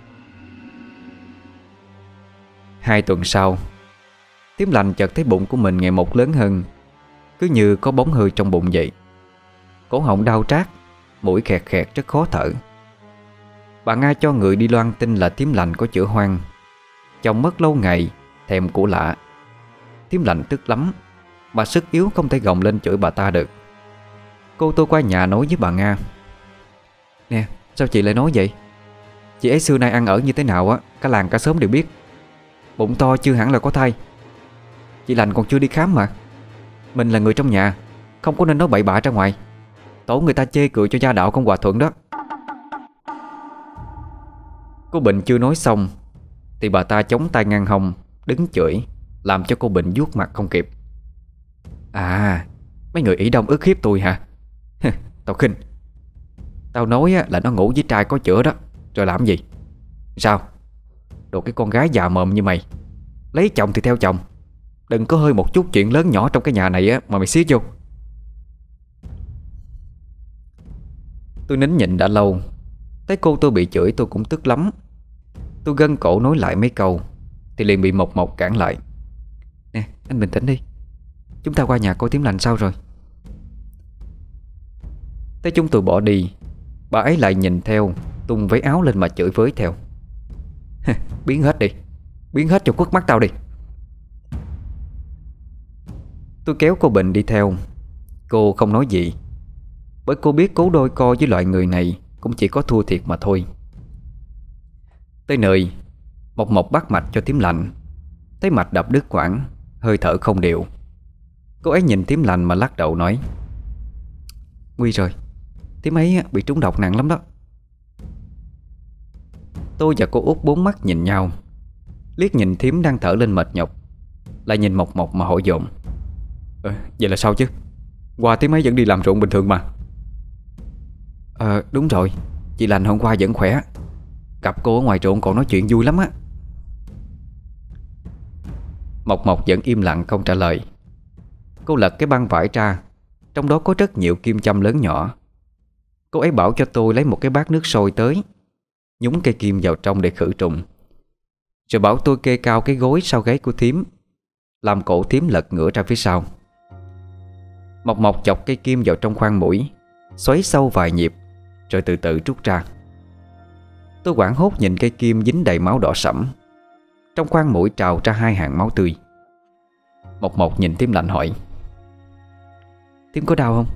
Hai tuần sau, Tím Lành chợt thấy bụng của mình ngày một lớn hơn, cứ như có bóng hơi trong bụng vậy. Cổ họng đau rát, mũi khẹt khẹt rất khó thở. Bà Nga cho người đi loan tin là Tím Lành có chữa hoang. Chồng mất lâu ngày, thèm của lạ. Tím Lành tức lắm, bà sức yếu không thể gồng lên chửi bà ta được. Cô tôi qua nhà nói với bà Nga: "Nè, sao chị lại nói vậy? Chị ấy xưa nay ăn ở như thế nào á, cả làng cả xóm đều biết. Bụng to chưa hẳn là có thai. Chị Lành còn chưa đi khám mà. Mình là người trong nhà, không có nên nói bậy bạ ra ngoài. Tổ người ta chê cười cho gia đạo không hòa thuận đó." Cô Bình chưa nói xong thì bà ta chống tay ngang hông, đứng chửi, làm cho cô Bình vuốt mặt không kịp. "À, mấy người ỷ đông ức hiếp tôi hả? Tao khinh. Tao nói là nó ngủ với trai có chữa đó, rồi làm gì? Sao? Đồ cái con gái già mồm như mày, lấy chồng thì theo chồng, đừng có hơi một chút chuyện lớn nhỏ trong cái nhà này á mà mày xiết vô." Tôi nín nhịn đã lâu. Thấy cô tôi bị chửi tôi cũng tức lắm. Tôi gân cổ nói lại mấy câu thì liền bị Mộc Mộc cản lại. "Nè, anh bình tĩnh đi. Chúng ta qua nhà coi Tím Lành sao rồi." Thấy chúng tôi bỏ đi, bà ấy lại nhìn theo, tung váy áo lên mà chửi với theo. "Biến hết đi, biến hết cho khuất mắt tao đi." Tôi kéo cô Bình đi theo. Cô không nói gì, bởi cô biết cố đôi co với loại người này cũng chỉ có thua thiệt mà thôi. Tới nơi, Mộc Mộc bắt mạch cho Tím Lành. Thấy mạch đập đứt quãng, hơi thở không đều. Cô ấy nhìn Tím Lành mà lắc đầu nói: "Nguy rồi, Tím ấy bị trúng độc nặng lắm đó." Tôi và cô Út bốn mắt nhìn nhau, liếc nhìn Thím đang thở lên mệt nhọc, lại nhìn Mộc Mộc mà hỏi dồn: "Ờ, vậy là sao chứ? Qua Tím ấy vẫn đi làm ruộng bình thường mà." "Ờ, đúng rồi, chị Lành hôm qua vẫn khỏe. Gặp cô ở ngoài ruộng còn nói chuyện vui lắm á." Mộc Mộc vẫn im lặng không trả lời. Cô lật cái băng vải ra, trong đó có rất nhiều kim châm lớn nhỏ. Cô ấy bảo cho tôi lấy một cái bát nước sôi tới, nhúng cây kim vào trong để khử trùng. Rồi bảo tôi kê cao cái gối sau gáy của thím, làm cổ thím lật ngửa ra phía sau. Mộc Mộc chọc cây kim vào trong khoang mũi, xoáy sâu vài nhịp, rồi từ từ rút ra. Tôi hoảng hốt nhìn cây kim dính đầy máu đỏ sẫm. Trong khoang mũi trào ra hai hàng máu tươi. Mộc Mộc nhìn thím lạnh hỏi: "Thím có đau không?"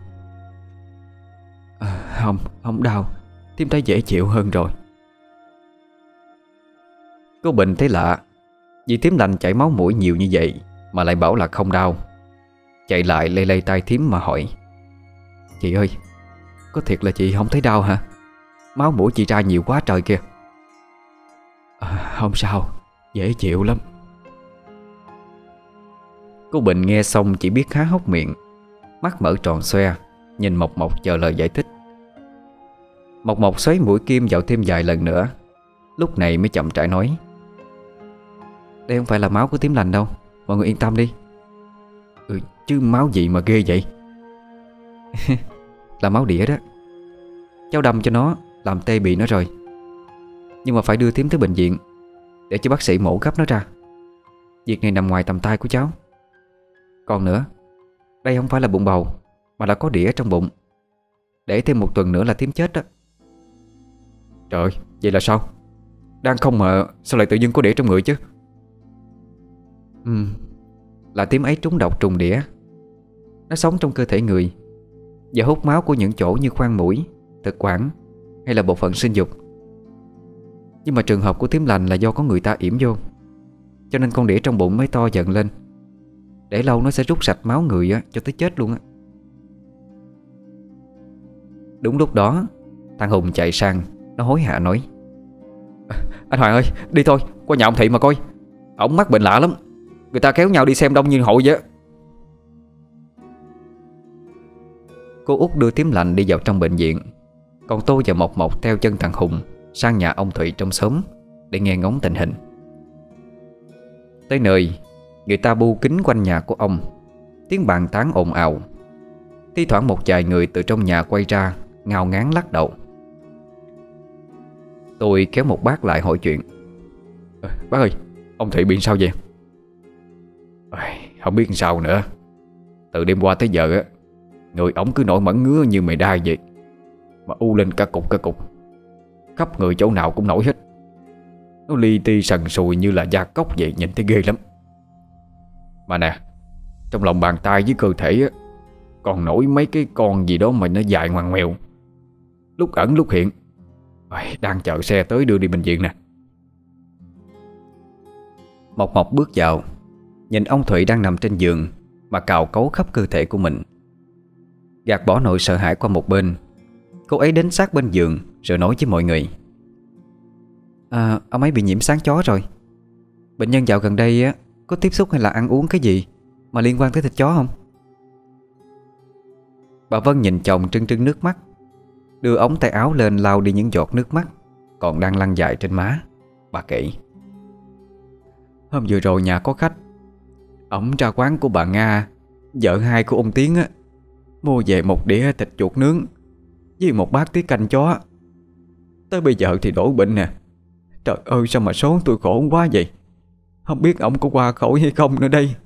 À, không, không đau. Thím thấy dễ chịu hơn rồi. Cô Bình thấy lạ, vì thím lành chảy máu mũi nhiều như vậy mà lại bảo là không đau. Chạy lại lay lay tay thím mà hỏi: "Chị ơi, có thiệt là chị không thấy đau hả? Máu mũi chị ra nhiều quá trời kìa." À, không sao, dễ chịu lắm. Cô Bình nghe xong chỉ biết há hốc miệng, mắt mở tròn xoe, nhìn Mộc Mộc chờ lời giải thích. Mộc Mộc xoáy mũi kim vào thêm vài lần nữa, lúc này mới chậm rãi nói: "Đây không phải là máu của thím lành đâu, mọi người yên tâm đi." "Ừ, chứ máu gì mà ghê vậy?" "Là máu đĩa đó. Cháu đâm cho nó, làm tê bì nó rồi. Nhưng mà phải đưa thím tới bệnh viện để cho bác sĩ mổ gấp nó ra. Việc này nằm ngoài tầm tay của cháu. Còn nữa, đây không phải là bụng bầu, mà là có đĩa trong bụng. Để thêm một tuần nữa là thím chết đó." "Trời ơi, vậy là sao? Đang không mà sao lại tự dưng có đĩa trong người chứ?" Ừ, là thím ấy trúng độc trùng đĩa. Nó sống trong cơ thể người và hút máu của những chỗ như khoang mũi, thực quản hay là bộ phận sinh dục. Nhưng mà trường hợp của thím lành là do có người ta yểm vô, cho nên con đĩa trong bụng mới to dần lên. Để lâu nó sẽ rút sạch máu người á, cho tới chết luôn á. Đúng lúc đó, thằng Hùng chạy sang. Nó hối hả nói: "Anh Hoàng ơi, đi thôi, qua nhà ông Thị mà coi. Ổng mắc bệnh lạ lắm, người ta kéo nhau đi xem đông như hội vậy." Cô Út đưa thím lành đi vào trong bệnh viện, còn tôi và Mộc Mộc theo chân thằng Hùng sang nhà ông Thụy trong xóm để nghe ngóng tình hình. Tới nơi, người ta bu kín quanh nhà của ông, tiếng bàn tán ồn ào. Thi thoảng một vài người từ trong nhà quay ra, ngao ngán lắc đầu. Tôi kéo một bác lại hỏi chuyện: "À, bác ơi, ông Thụy bị sao vậy?" "Không biết sao nữa. Từ đêm qua tới giờ á, người ổng cứ nổi mẩn ngứa như mày đai vậy, mà u lên cả cục cả cục, khắp người chỗ nào cũng nổi hết. Nó li ti sần sùi như là da cóc vậy, nhìn thấy ghê lắm. Mà nè, trong lòng bàn tay với cơ thể á, còn nổi mấy cái con gì đó mà nó dài ngoằn ngoèo, lúc ẩn lúc hiện. Đang chờ xe tới đưa đi bệnh viện nè." Mộc Mộc bước vào, nhìn ông Thụy đang nằm trên giường mà cào cấu khắp cơ thể của mình. Gạt bỏ nỗi sợ hãi qua một bên, cô ấy đến sát bên giường rồi nói với mọi người: "À, ông ấy bị nhiễm sáng chó rồi. Bệnh nhân dạo gần đây á, có tiếp xúc hay là ăn uống cái gì mà liên quan tới thịt chó không?" Bà Vân nhìn chồng trưng trưng nước mắt, đưa ống tay áo lên lau đi những giọt nước mắt còn đang lăn dài trên má. Bà kể: "Hôm vừa rồi nhà có khách, ổng ra quán của bà Nga, vợ hai của ông Tiến á, mua về một đĩa thịt chuột nướng với một bát tiết canh chó. Tới bây giờ thì đổ bệnh nè. Trời ơi, sao mà số tôi khổ quá vậy. Không biết ổng có qua khỏi hay không nữa đây."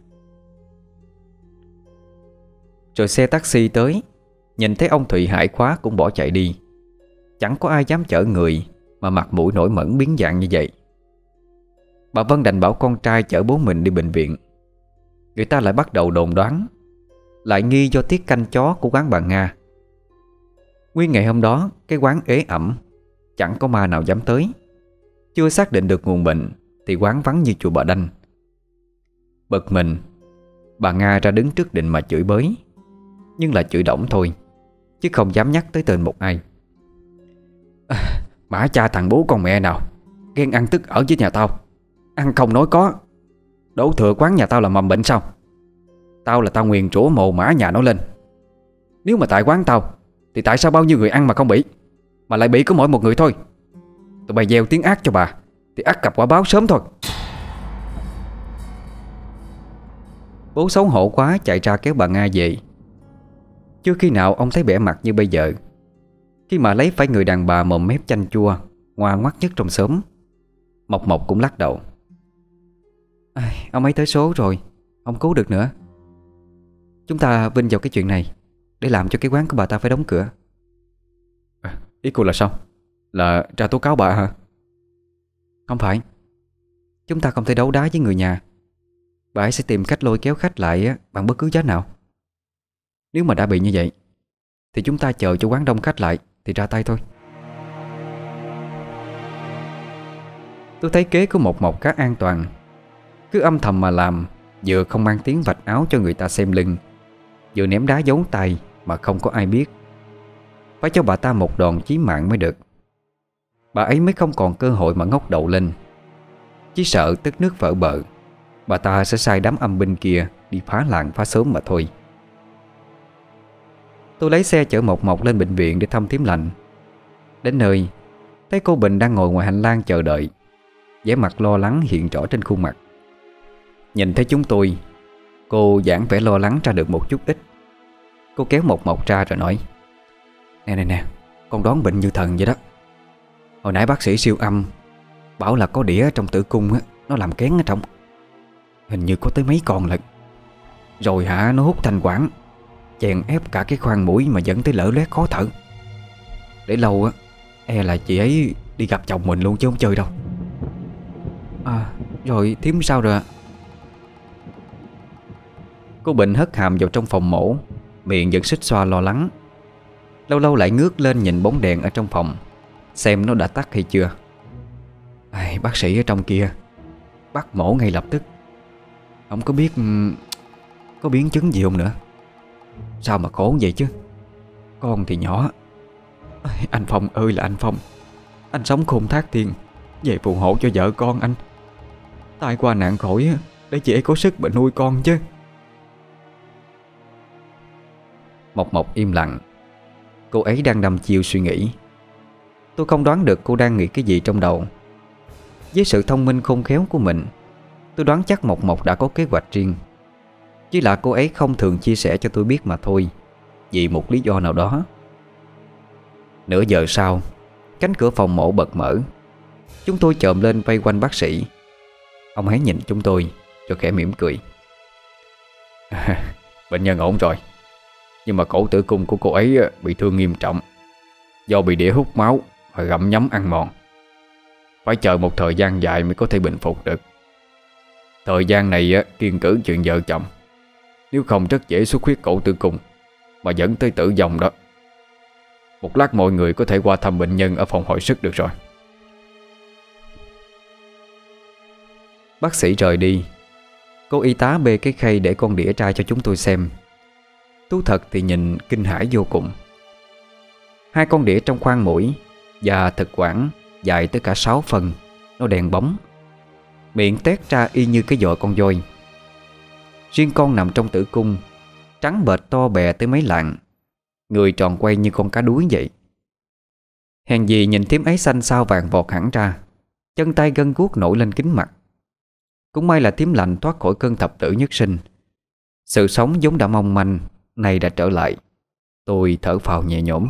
Rồi xe taxi tới, nhìn thấy ông Thụy Hải khóa cũng bỏ chạy đi. Chẳng có ai dám chở người mà mặt mũi nổi mẩn biến dạng như vậy. Bà Vân đành bảo con trai chở bố mình đi bệnh viện. Người ta lại bắt đầu đồn đoán, lại nghi do tiết canh chó của quán bà Nga. Nguyên ngày hôm đó, cái quán ế ẩm, chẳng có ma nào dám tới. Chưa xác định được nguồn bệnh thì quán vắng như chùa Bà Đanh. Bực mình, bà Nga ra đứng trước định mà chửi bới, nhưng là chửi đổng thôi, chứ không dám nhắc tới tên một ai. À, mã cha thằng bố con mẹ nào ghen ăn tức ở với nhà tao, ăn không nói có, đổ thừa quán nhà tao là mầm bệnh sao? Tao là tao nguyền rủa mồ mã nhà nó lên. Nếu mà tại quán tao thì tại sao bao nhiêu người ăn mà không bị, mà lại bị có mỗi một người thôi? Tụi bay gieo tiếng ác cho bà thì ắt gặp quả báo sớm thôi." Bố xấu hổ quá chạy ra kéo bà Nga về. Chưa khi nào ông thấy bẻ mặt như bây giờ, khi mà lấy phải người đàn bà mồm mép chanh chua, ngoan ngoắt nhất trong xóm. Mộc Mộc cũng lắc đầu. Ai, ông ấy tới số rồi, không cứu được nữa. Chúng ta vin vào cái chuyện này để làm cho cái quán của bà ta phải đóng cửa. À, ý cô là sao? Là ra tố cáo bà hả? Không phải. Chúng ta không thể đấu đá với người nhà. Bà ấy sẽ tìm cách lôi kéo khách lại á, bằng bất cứ giá nào. Nếu mà đã bị như vậy thì chúng ta chờ cho quán đông khách lại thì ra tay thôi. Tôi thấy kế của Mộc Mộc khá an toàn. Cứ âm thầm mà làm, vừa không mang tiếng vạch áo cho người ta xem lưng, vừa ném đá giấu tay mà không có ai biết. Phải cho bà ta một đòn chí mạng mới được. Bà ấy mới không còn cơ hội mà ngóc đầu lên. Chỉ sợ tức nước vỡ bờ, bà ta sẽ sai đám âm binh kia đi phá làng phá xóm mà thôi. Tôi lấy xe chở Mộc Mộc lên bệnh viện để thăm thím lạnh. Đến nơi, thấy cô Bình đang ngồi ngoài hành lang chờ đợi, vẻ mặt lo lắng hiện rõ trên khuôn mặt. Nhìn thấy chúng tôi, cô giãn vẻ lo lắng ra được một chút ít. Cô kéo Mộc Mộc ra rồi nói: Nè nè nè, con đoán bệnh như thần vậy đó. Hồi nãy bác sĩ siêu âm bảo là có đĩa trong tử cung á, nó làm kén ở trong. Hình như có tới mấy con lận. Rồi hả, nó hút thanh quản, chèn ép cả cái khoang mũi mà dẫn tới lở loét khó thở. Để lâu á, e là chị ấy đi gặp chồng mình luôn chứ không chơi đâu. À, rồi thím sao rồi ạ? Cô Bình hất hàm vào trong phòng mổ, miệng vẫn xích xoa lo lắng. Lâu lâu lại ngước lên nhìn bóng đèn ở trong phòng, xem nó đã tắt hay chưa. À, bác sĩ ở trong kia bắt mổ ngay lập tức. Không có biết có biến chứng gì không nữa. Sao mà khổ vậy chứ. Con thì nhỏ. Anh Phong ơi là anh Phong, anh sống khôn thác thiên, về phù hộ cho vợ con anh. Tai qua nạn khỏi để chị ấy có sức mà nuôi con chứ. Mộc Mộc im lặng. Cô ấy đang đăm chiêu suy nghĩ. Tôi không đoán được cô đang nghĩ cái gì trong đầu. Với sự thông minh khôn khéo của mình, tôi đoán chắc Mộc Mộc đã có kế hoạch riêng. Chỉ là cô ấy không thường chia sẻ cho tôi biết mà thôi, vì một lý do nào đó. Nửa giờ sau, cánh cửa phòng mổ bật mở. Chúng tôi chồm lên vây quanh bác sĩ. Ông ấy nhìn chúng tôi cho khẽ mỉm cười. À, bệnh nhân ổn rồi, nhưng mà cổ tử cung của cô ấy bị thương nghiêm trọng do bị đĩa hút máu và gặm nhấm ăn mòn. Phải chờ một thời gian dài mới có thể bình phục được. Thời gian này kiêng cữ chuyện vợ chồng, nếu không rất dễ xuất huyết cổ tử cung mà dẫn tới tử vong đó. Một lát mọi người có thể qua thăm bệnh nhân ở phòng hồi sức được rồi. Bác sĩ rời đi. Cô y tá bê cái khay để con đĩa ra cho chúng tôi xem. Thú thật thì nhìn kinh hãi vô cùng. Hai con đĩa trong khoang mũi và thực quản dài tới cả sáu phần. Nó đèn bóng, miệng tét ra y như cái giò con voi. Riêng con nằm trong tử cung, trắng bệch to bè tới mấy lạng, người tròn quay như con cá đuối vậy. Hèn gì nhìn thím ấy xanh xao vàng vọt hẳn ra, chân tay gân guốc nổi lên kính mặt. Cũng may là thím Lạnh thoát khỏi cơn thập tử nhất sinh. Sự sống vốn đã mong manh nay đã trở lại. Tôi thở phào nhẹ nhõm.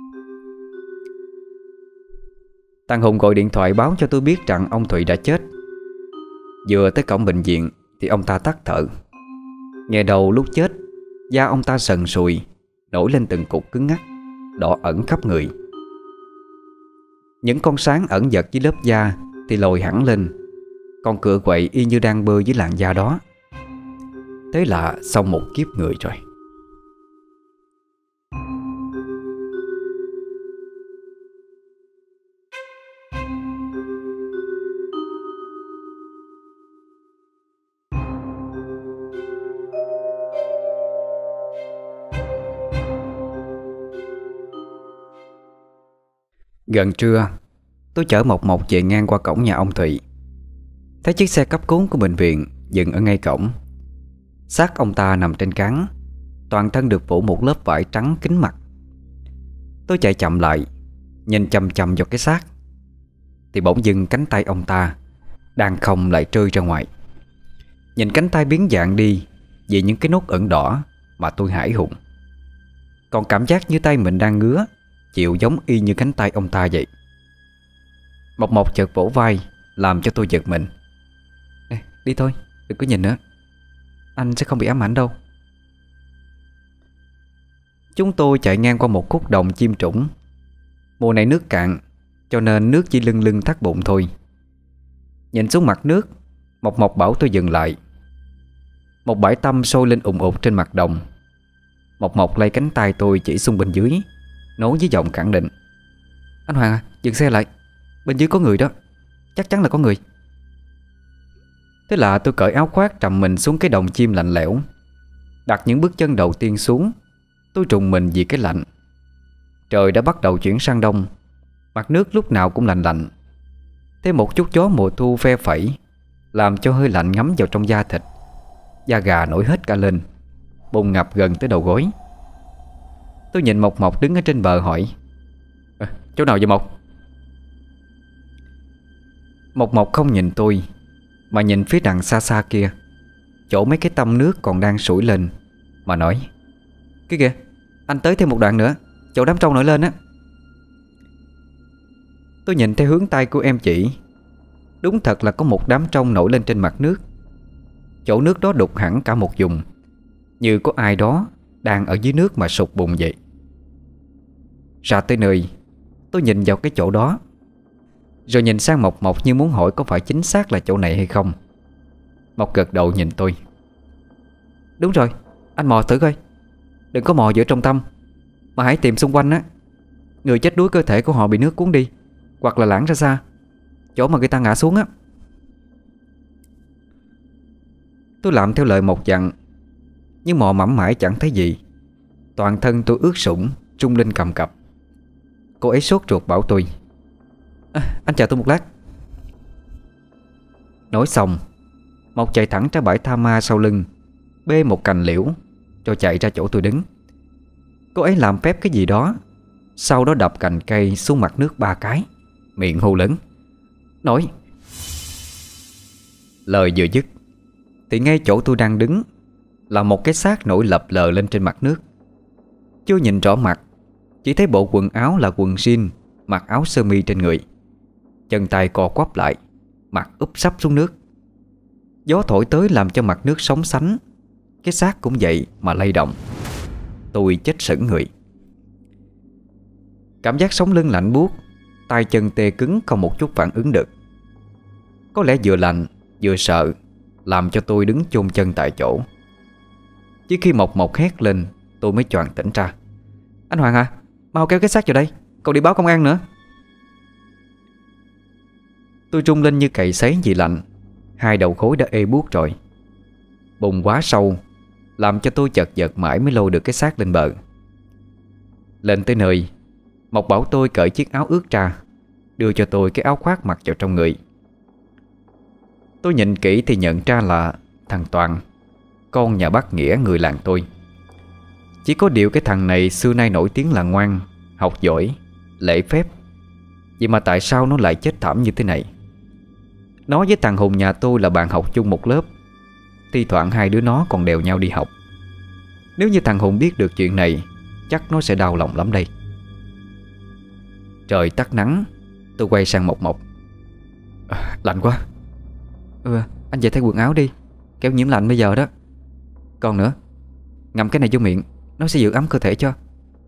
Thằng Hùng gọi điện thoại báo cho tôi biết rằng ông Thụy đã chết. Vừa tới cổng bệnh viện thì ông ta tắt thở. Nghe đầu lúc chết, da ông ta sần sùi, nổi lên từng cục cứng ngắc, đỏ ẩn khắp người. Những con sáng ẩn dật dưới lớp da thì lồi hẳn lên, còn cựa quậy y như đang bơi dưới làn da đó. Thế là xong một kiếp người rồi. Gần trưa, tôi chở Mộc Mộc về ngang qua cổng nhà ông Thụy. Thấy chiếc xe cấp cứu của bệnh viện dừng ở ngay cổng. Xác ông ta nằm trên cáng, toàn thân được phủ một lớp vải trắng kín mặt. Tôi chạy chậm lại, nhìn chằm chằm vào cái xác, thì bỗng dưng cánh tay ông ta đang không lại rơi ra ngoài. Nhìn cánh tay biến dạng đi vì những cái nốt ẩn đỏ mà tôi hãi hùng. Còn cảm giác như tay mình đang ngứa, chịu giống y như cánh tay ông ta vậy. Mộc Mộc chợt vỗ vai, làm cho tôi giật mình. Ê, đi thôi, đừng có nhìn nữa. Anh sẽ không bị ám ảnh đâu. Chúng tôi chạy ngang qua một khúc đồng chim trũng. Mùa này nước cạn, cho nên nước chỉ lưng lưng thắt bụng thôi. Nhìn xuống mặt nước, Mộc Mộc bảo tôi dừng lại. Một bãi tăm sôi lên ùn ụt trên mặt đồng. Mộc Mộc lay cánh tay tôi chỉ xuống bên dưới, nói với giọng khẳng định. Anh Hoàng à, dừng xe lại. Bên dưới có người đó, chắc chắn là có người. Thế là tôi cởi áo khoác trầm mình xuống cái đồng chim lạnh lẽo. Đặt những bước chân đầu tiên xuống, tôi trùng mình vì cái lạnh. Trời đã bắt đầu chuyển sang đông, mặt nước lúc nào cũng lạnh lạnh. Thêm một chút gió mùa thu phe phẩy, làm cho hơi lạnh ngấm vào trong da thịt. Da gà nổi hết cả lên, bụng ngập gần tới đầu gối. Tôi nhìn Mộc Mộc đứng ở trên bờ hỏi. À, chỗ nào vậy Mộc? Mộc Mộc không nhìn tôi, mà nhìn phía đằng xa xa kia, chỗ mấy cái tăm nước còn đang sủi lên, mà nói. Cái kìa, anh tới thêm một đoạn nữa, chỗ đám trâu nổi lên á. Tôi nhìn theo hướng tay của em chỉ. Đúng thật là có một đám trông nổi lên trên mặt nước. Chỗ nước đó đục hẳn cả một vùng, như có ai đó đang ở dưới nước mà sụt bùn vậy. Ra tới nơi, tôi nhìn vào cái chỗ đó, rồi nhìn sang Mộc Mộc như muốn hỏi có phải chính xác là chỗ này hay không. Mộc gật đầu nhìn tôi. Đúng rồi, anh mò thử coi. Đừng có mò giữa trong tâm, mà hãy tìm xung quanh á. Người chết đuối cơ thể của họ bị nước cuốn đi, hoặc là lãng ra xa, chỗ mà người ta ngã xuống á. Tôi làm theo lời Mộc dặn, nhưng mò mẫm mãi chẳng thấy gì. Toàn thân tôi ướt sũng, trung linh cầm cập. Cô ấy sốt ruột bảo tôi. À, anh chờ tôi một lát. Nói xong, Mộc chạy thẳng ra bãi tha ma sau lưng, bê một cành liễu, rồi chạy ra chỗ tôi đứng. Cô ấy làm phép cái gì đó, sau đó đập cành cây xuống mặt nước ba cái, miệng hô lớn. Nói. Lời vừa dứt thì ngay chỗ tôi đang đứng là một cái xác nổi lập lờ lên trên mặt nước. Chưa nhìn rõ mặt, chỉ thấy bộ quần áo là quần jean, mặc áo sơ mi trên người, chân tay co quắp lại, mặt úp sấp xuống nước. Gió thổi tới làm cho mặt nước sóng sánh. Cái xác cũng vậy mà lay động. Tôi chết sững người. Cảm giác sống lưng lạnh buốt, tay chân tê cứng không một chút phản ứng được. Có lẽ vừa lạnh vừa sợ, làm cho tôi đứng chôn chân tại chỗ. Chỉ khi Mộc Mộc hét lên, tôi mới choàng tỉnh ra. Anh Hoàng à, mau kéo cái xác vào đây, cậu đi báo công an nữa. Tôi rung lên như cày sấy vì lạnh. Hai đầu khối đã ê buốt rồi. Bùn quá sâu, làm cho tôi chật vật mãi mới lôi được cái xác lên bờ. Lên tới nơi, Mộc bảo tôi cởi chiếc áo ướt ra, đưa cho tôi cái áo khoác mặc vào trong người. Tôi nhìn kỹ thì nhận ra là thằng Toàn, con nhà bác Nghĩa người làng tôi. Chỉ có điều cái thằng này xưa nay nổi tiếng là ngoan, học giỏi, lễ phép. Vậy mà tại sao nó lại chết thảm như thế này? Nó với thằng Hùng nhà tôi là bạn học chung một lớp. Thi thoảng hai đứa nó còn đèo nhau đi học. Nếu như thằng Hùng biết được chuyện này, chắc nó sẽ đau lòng lắm đây. Trời tắt nắng, tôi quay sang Mộc Mộc. À, lạnh quá. Ừ, anh về thay quần áo đi, kéo nhiễm lạnh bây giờ đó. Còn nữa, ngậm cái này vô miệng, nó sẽ giữ ấm cơ thể cho.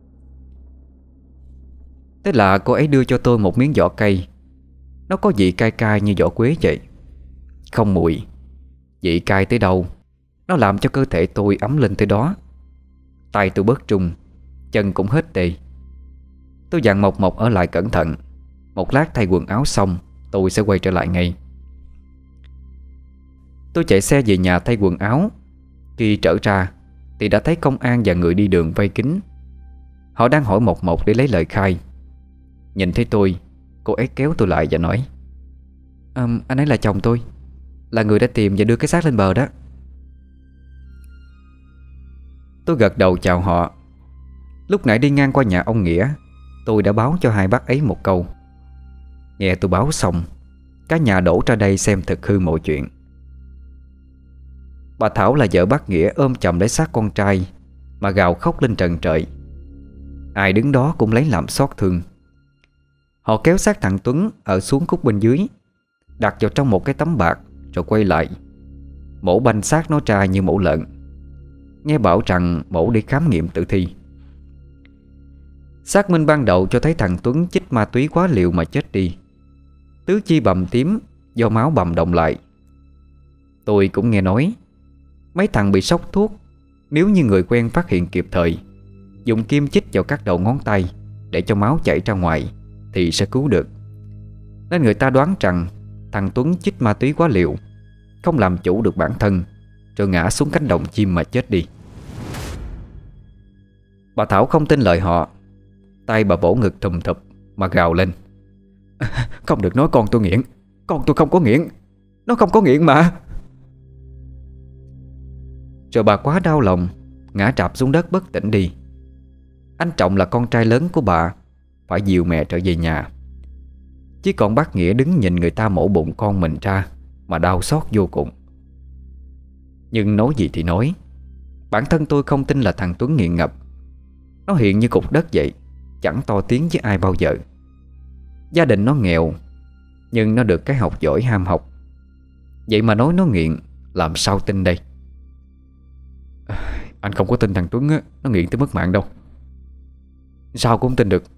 Thế là cô ấy đưa cho tôi một miếng vỏ cây. Nó có vị cay cay như vỏ quế vậy. Không mùi, vị cay tới đâu, nó làm cho cơ thể tôi ấm lên tới đó. Tay tôi bớt trung, chân cũng hết tê. Tôi dặn Mộc Mộc ở lại cẩn thận. Một lát thay quần áo xong, tôi sẽ quay trở lại ngay. Tôi chạy xe về nhà thay quần áo. Khi trở ra thì đã thấy công an và người đi đường vây kín. Họ đang hỏi Mộc Mộc để lấy lời khai. Nhìn thấy tôi, cô ấy kéo tôi lại và nói. à, Anh ấy là chồng tôi, là người đã tìm và đưa cái xác lên bờ đó. Tôi gật đầu chào họ. Lúc nãy đi ngang qua nhà ông Nghĩa, tôi đã báo cho hai bác ấy một câu. Nghe tôi báo xong, cả nhà đổ ra đây xem thực hư mọi chuyện. Bà Thảo là vợ bác Nghĩa ôm chầm lấy xác con trai mà gào khóc lên trần trời. Ai đứng đó cũng lấy làm xót thương. Họ kéo xác thằng Tuấn ở xuống khúc bên dưới, đặt vào trong một cái tấm bạc, rồi quay lại mổ banh xác nó ra như mổ lợn. Nghe bảo rằng mổ để khám nghiệm tử thi. Xác minh ban đầu cho thấy thằng Tuấn chích ma túy quá liều mà chết đi. Tứ chi bầm tím do máu bầm động lại. Tôi cũng nghe nói mấy thằng bị sốc thuốc, nếu như người quen phát hiện kịp thời, dùng kim chích vào các đầu ngón tay để cho máu chảy ra ngoài thì sẽ cứu được. Nên người ta đoán rằng thằng Tuấn chích ma túy quá liều, không làm chủ được bản thân, rồi ngã xuống cánh đồng chim mà chết đi. Bà Thảo không tin lời họ. Tay bà vỗ ngực thùm thụp mà gào lên: Không được nói con tôi nghiện. Con tôi không có nghiện. Nó không có nghiện mà. Rồi bà quá đau lòng, ngã trạp xuống đất bất tỉnh đi. Anh Trọng là con trai lớn của bà, phải dìu mẹ trở về nhà. Chỉ còn bác Nghĩa đứng nhìn người ta mổ bụng con mình ra mà đau xót vô cùng. Nhưng nói gì thì nói, bản thân tôi không tin là thằng Tuấn nghiện ngập. Nó hiện như cục đất vậy, chẳng to tiếng với ai bao giờ. Gia đình nó nghèo, nhưng nó được cái học giỏi ham học. Vậy mà nói nó nghiện, làm sao tin đây? Anh không có tin thằng Tuấn á, nó nghiện tới mất mạng đâu. Sao cũng không tin được.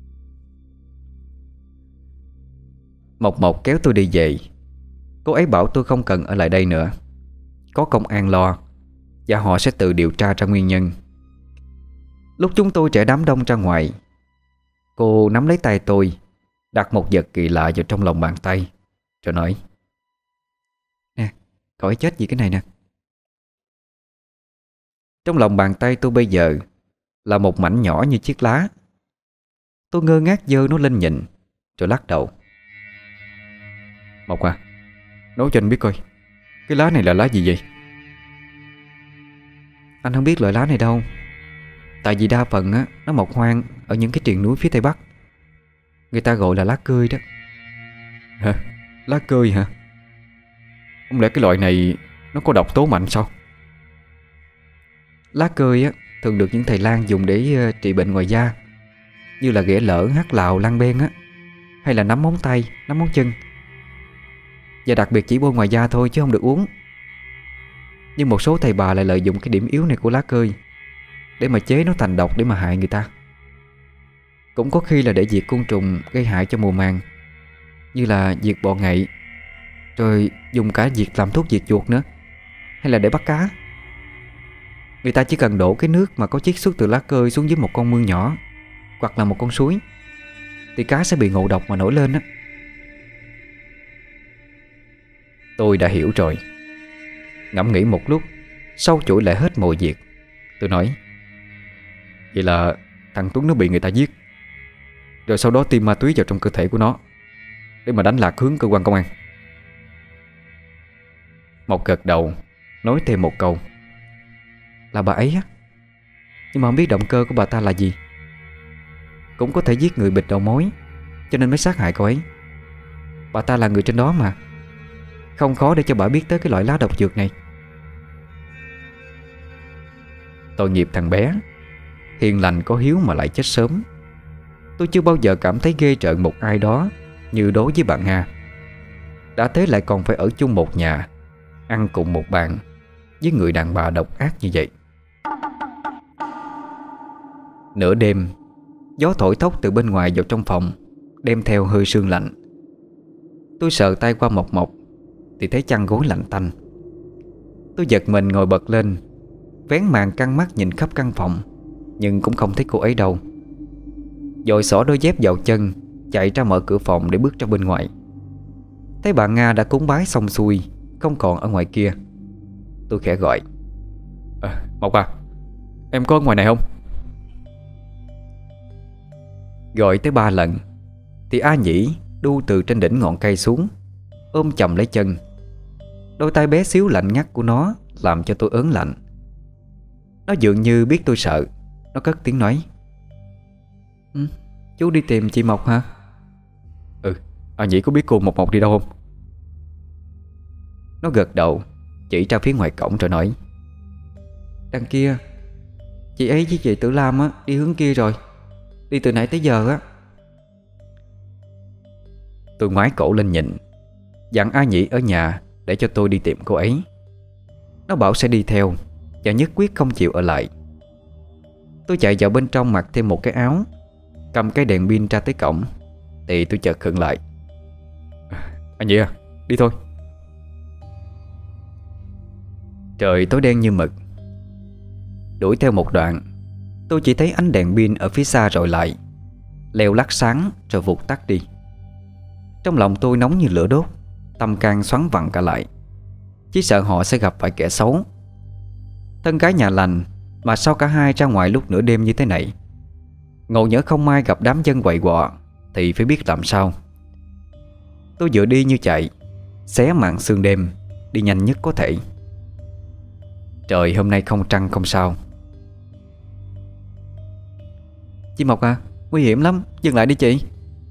Mộc Mộc kéo tôi đi về. Cô ấy bảo tôi không cần ở lại đây nữa, có công an lo, và họ sẽ tự điều tra ra nguyên nhân. Lúc chúng tôi trẻ đám đông ra ngoài, cô nắm lấy tay tôi, đặt một vật kỳ lạ vào trong lòng bàn tay, rồi nói: Nè, cậu ấy chết vì cái này nè. Trong lòng bàn tay tôi bây giờ là một mảnh nhỏ như chiếc lá. Tôi ngơ ngác giơ nó lên nhìn, rồi lắc đầu. Mộc à, nói cho anh biết coi, cái lá này là lá gì vậy? Anh không biết loại lá này đâu. Tại vì đa phần á, nó mọc hoang ở những cái triền núi phía Tây Bắc. Người ta gọi là lá cơi đó. Hả? Lá cơi hả? Không lẽ cái loại này nó có độc tố mạnh sao? Lá cơi á, thường được những thầy lang dùng để uh, trị bệnh ngoài da, như là ghẻ lở, hắt lào, lang ben á, hay là nắm móng tay, nắm móng chân. Và đặc biệt chỉ bôi ngoài da thôi chứ không được uống. Nhưng một số thầy bà lại lợi dụng cái điểm yếu này của lá cơi để mà chế nó thành độc để mà hại người ta. Cũng có khi là để diệt côn trùng gây hại cho mùa màng, như là diệt bọ ngậy, rồi dùng cả diệt làm thuốc diệt chuột nữa, hay là để bắt cá. Người ta chỉ cần đổ cái nước mà có chiết xuất từ lá cơi xuống dưới một con mương nhỏ, hoặc là một con suối, thì cá sẽ bị ngộ độc mà nổi lên á. Tôi đã hiểu rồi. Ngẫm nghĩ một lúc, sâu chuỗi lại hết mọi việc, tôi nói: Vậy là thằng Tuấn nó bị người ta giết, rồi sau đó tiêm ma túy vào trong cơ thể của nó để mà đánh lạc hướng cơ quan công an. Một gật đầu, nói thêm một câu: Là bà ấy á. Nhưng mà không biết động cơ của bà ta là gì. Cũng có thể giết người bịt đầu mối, cho nên mới sát hại cô ấy. Bà ta là người trên đó mà, không khó để cho bà biết tới cái loại lá độc dược này. Tội nghiệp thằng bé, hiền lành có hiếu mà lại chết sớm. Tôi chưa bao giờ cảm thấy ghê rợn một ai đó như đối với bạn Nga. Đã thế lại còn phải ở chung một nhà, ăn cùng một bàn với người đàn bà độc ác như vậy. Nửa đêm, gió thổi thốc từ bên ngoài vào trong phòng, đem theo hơi sương lạnh. Tôi sờ tay qua Mộc Mộc thì thấy chăn gối lạnh tanh. Tôi giật mình ngồi bật lên, vén màn căng mắt nhìn khắp căn phòng, nhưng cũng không thấy cô ấy đâu. Rồi xỏ đôi dép vào chân, chạy ra mở cửa phòng để bước ra bên ngoài. Thấy bà Nga đã cúng bái xong xuôi, không còn ở ngoài kia. Tôi khẽ gọi: à, Mộc à, em có ở ngoài này không? Gọi tới ba lần thì A Nhĩ đu từ trên đỉnh ngọn cây xuống, ôm chầm lấy chân. Đôi tay bé xíu lạnh ngắt của nó làm cho tôi ớn lạnh. Nó dường như biết tôi sợ. Nó cất tiếng nói: ừ, chú đi tìm chị Mộc hả? Ừ, A Nhĩ có biết cô Mộc Mộc đi đâu không? Nó gật đầu, chỉ ra phía ngoài cổng rồi nói: Đằng kia, chị ấy với chị Tử Lam á đi hướng kia rồi. Đi từ nãy tới giờ á. Tôi ngoái cổ lên nhìn, dặn A Nhĩ ở nhà để cho tôi đi tìm cô ấy. Nó bảo sẽ đi theo và nhất quyết không chịu ở lại. Tôi chạy vào bên trong mặc thêm một cái áo, cầm cái đèn pin ra tới cổng thì tôi chợt khựng lại. Anh Nhĩ à, đi thôi. Trời tối đen như mực. Đuổi theo một đoạn, tôi chỉ thấy ánh đèn pin ở phía xa rọi lại, leo lắc sáng rồi vụt tắt đi. Trong lòng tôi nóng như lửa đốt, tâm can xoắn vặn cả lại. Chỉ sợ họ sẽ gặp phải kẻ xấu. Thân gái nhà lành mà sao cả hai ra ngoài lúc nửa đêm như thế này. Ngộ nhỡ không may gặp đám dân quậy quọ thì phải biết làm sao. Tôi vừa đi như chạy, xé màn sương đêm, đi nhanh nhất có thể. Trời hôm nay không trăng không sao. Chị Mộc à, nguy hiểm lắm, dừng lại đi chị.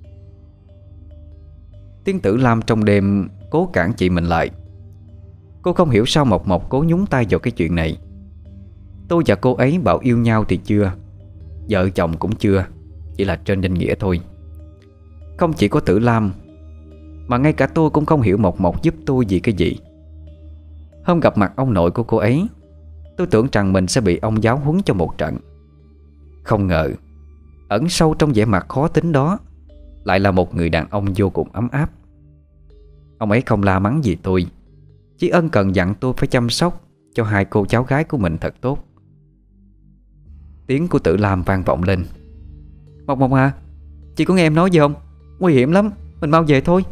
Tiếng Tử Lam trong đêm cố cản chị mình lại. Cô không hiểu sao Mộc Mộc cố nhúng tay vào cái chuyện này. Tôi và cô ấy bảo yêu nhau thì chưa, vợ chồng cũng chưa, chỉ là trên danh nghĩa thôi. Không chỉ có Tử Lam, mà ngay cả tôi cũng không hiểu Mộc Mộc giúp tôi vì cái gì. Hôm gặp mặt ông nội của cô ấy, tôi tưởng rằng mình sẽ bị ông giáo huấn cho một trận. Không ngờ ẩn sâu trong vẻ mặt khó tính đó lại là một người đàn ông vô cùng ấm áp. Ông ấy không la mắng gì tôi, chỉ ân cần dặn tôi phải chăm sóc cho hai cô cháu gái của mình thật tốt. Tiếng của Tử Lam vang vọng lên. Mộc Mộc à, chị có nghe em nói gì không? Nguy hiểm lắm, mình mau về thôi.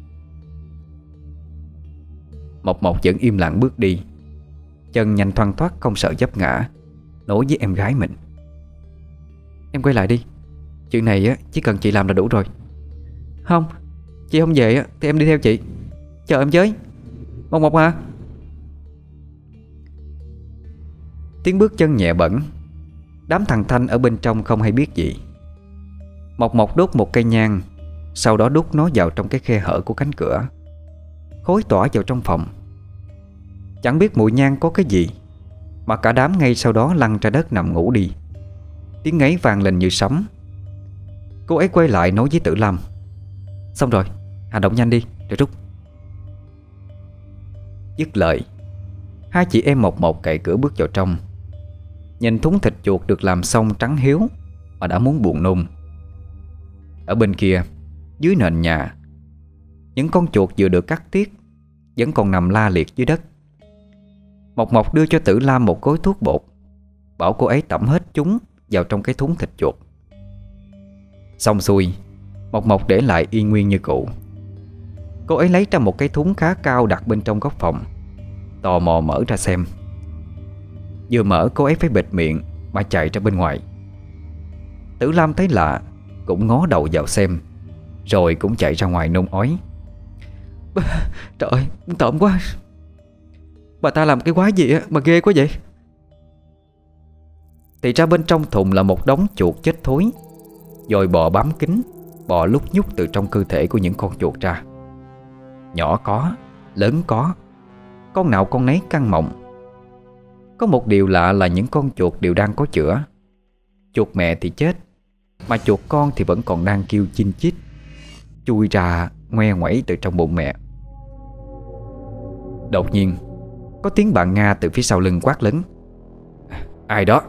Mộc Mộc vẫn im lặng bước đi, chân nhanh thoăn thoắt không sợ vấp ngã, nói với em gái mình: Em quay lại đi, chuyện này á chỉ cần chị làm là đủ rồi. Không, chị không về á thì em đi theo chị. Chờ em với. Mộc Mộc à. Tiếng bước chân nhẹ bẩn. Đám thằng Thanh ở bên trong không hay biết gì. Mộc Mộc đốt một cây nhang, sau đó đút nó vào trong cái khe hở của cánh cửa. Khói tỏa vào trong phòng. Chẳng biết mùi nhang có cái gì mà cả đám ngay sau đó lăn ra đất nằm ngủ đi. Tiếng ngáy vang lên như sấm. Cô ấy quay lại nói với Tử Lam: Xong rồi, hành động nhanh đi, rồi rút. Dứt lời, hai chị em Mộc Mộc cậy cửa bước vào trong. Nhìn thúng thịt chuột được làm xong trắng hiếu mà đã muốn buồn nôn. Ở bên kia, dưới nền nhà, những con chuột vừa được cắt tiết vẫn còn nằm la liệt dưới đất. Mộc Mộc đưa cho Tử Lam một gói thuốc bột, bảo cô ấy tẩm hết chúng vào trong cái thúng thịt chuột. Xong xuôi, Mộc Mộc để lại y nguyên như cũ. Cô ấy lấy ra một cái thúng khá cao đặt bên trong góc phòng, tò mò mở ra xem. Vừa mở cô ấy phải bịt miệng mà chạy ra bên ngoài. Tử Lam thấy lạ cũng ngó đầu vào xem, rồi cũng chạy ra ngoài nôn ói. Trời ơi, tởm quá. Bà ta làm cái quái gì á mà ghê quá vậy? Thì ra bên trong thùng là một đống chuột chết thối, rồi bò bám kín, bò lúc nhúc từ trong cơ thể của những con chuột ra. Nhỏ có, lớn có, con nào con nấy căng mọng. Có một điều lạ là những con chuột đều đang có chữa. Chuột mẹ thì chết, mà chuột con thì vẫn còn đang kêu chinh chít, chui ra ngoe ngoẩy từ trong bụng mẹ. Đột nhiên có tiếng bạn Nga từ phía sau lưng quát lớn: Ai đó?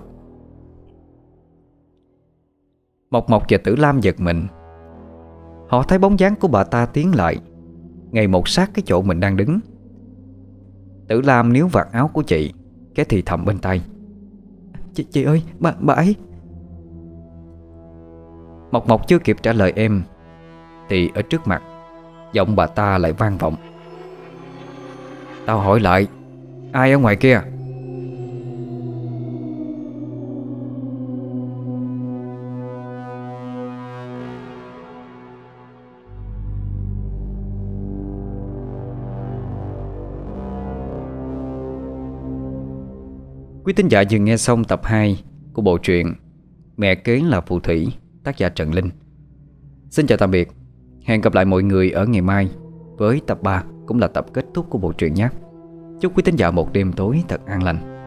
Mộc Mộc và Tử Lam giật mình. Họ thấy bóng dáng của bà ta tiến lại, ngay một sát cái chỗ mình đang đứng. Tử Lam níu vạt áo của chị, cái thì thầm bên tai: Chị, chị ơi, bà, bà ấy. Mộc Mộc chưa kịp trả lời em thì ở trước mặt, giọng bà ta lại vang vọng: Tao hỏi lại, ai ở ngoài kia? Quý thính giả vừa nghe xong tập hai của bộ truyện Mẹ Kế Là Phù Thủy, tác giả Trần Linh. Xin chào tạm biệt. Hẹn gặp lại mọi người ở ngày mai với tập ba, cũng là tập kết thúc của bộ truyện nhé. Chúc quý thính giả một đêm tối thật an lành.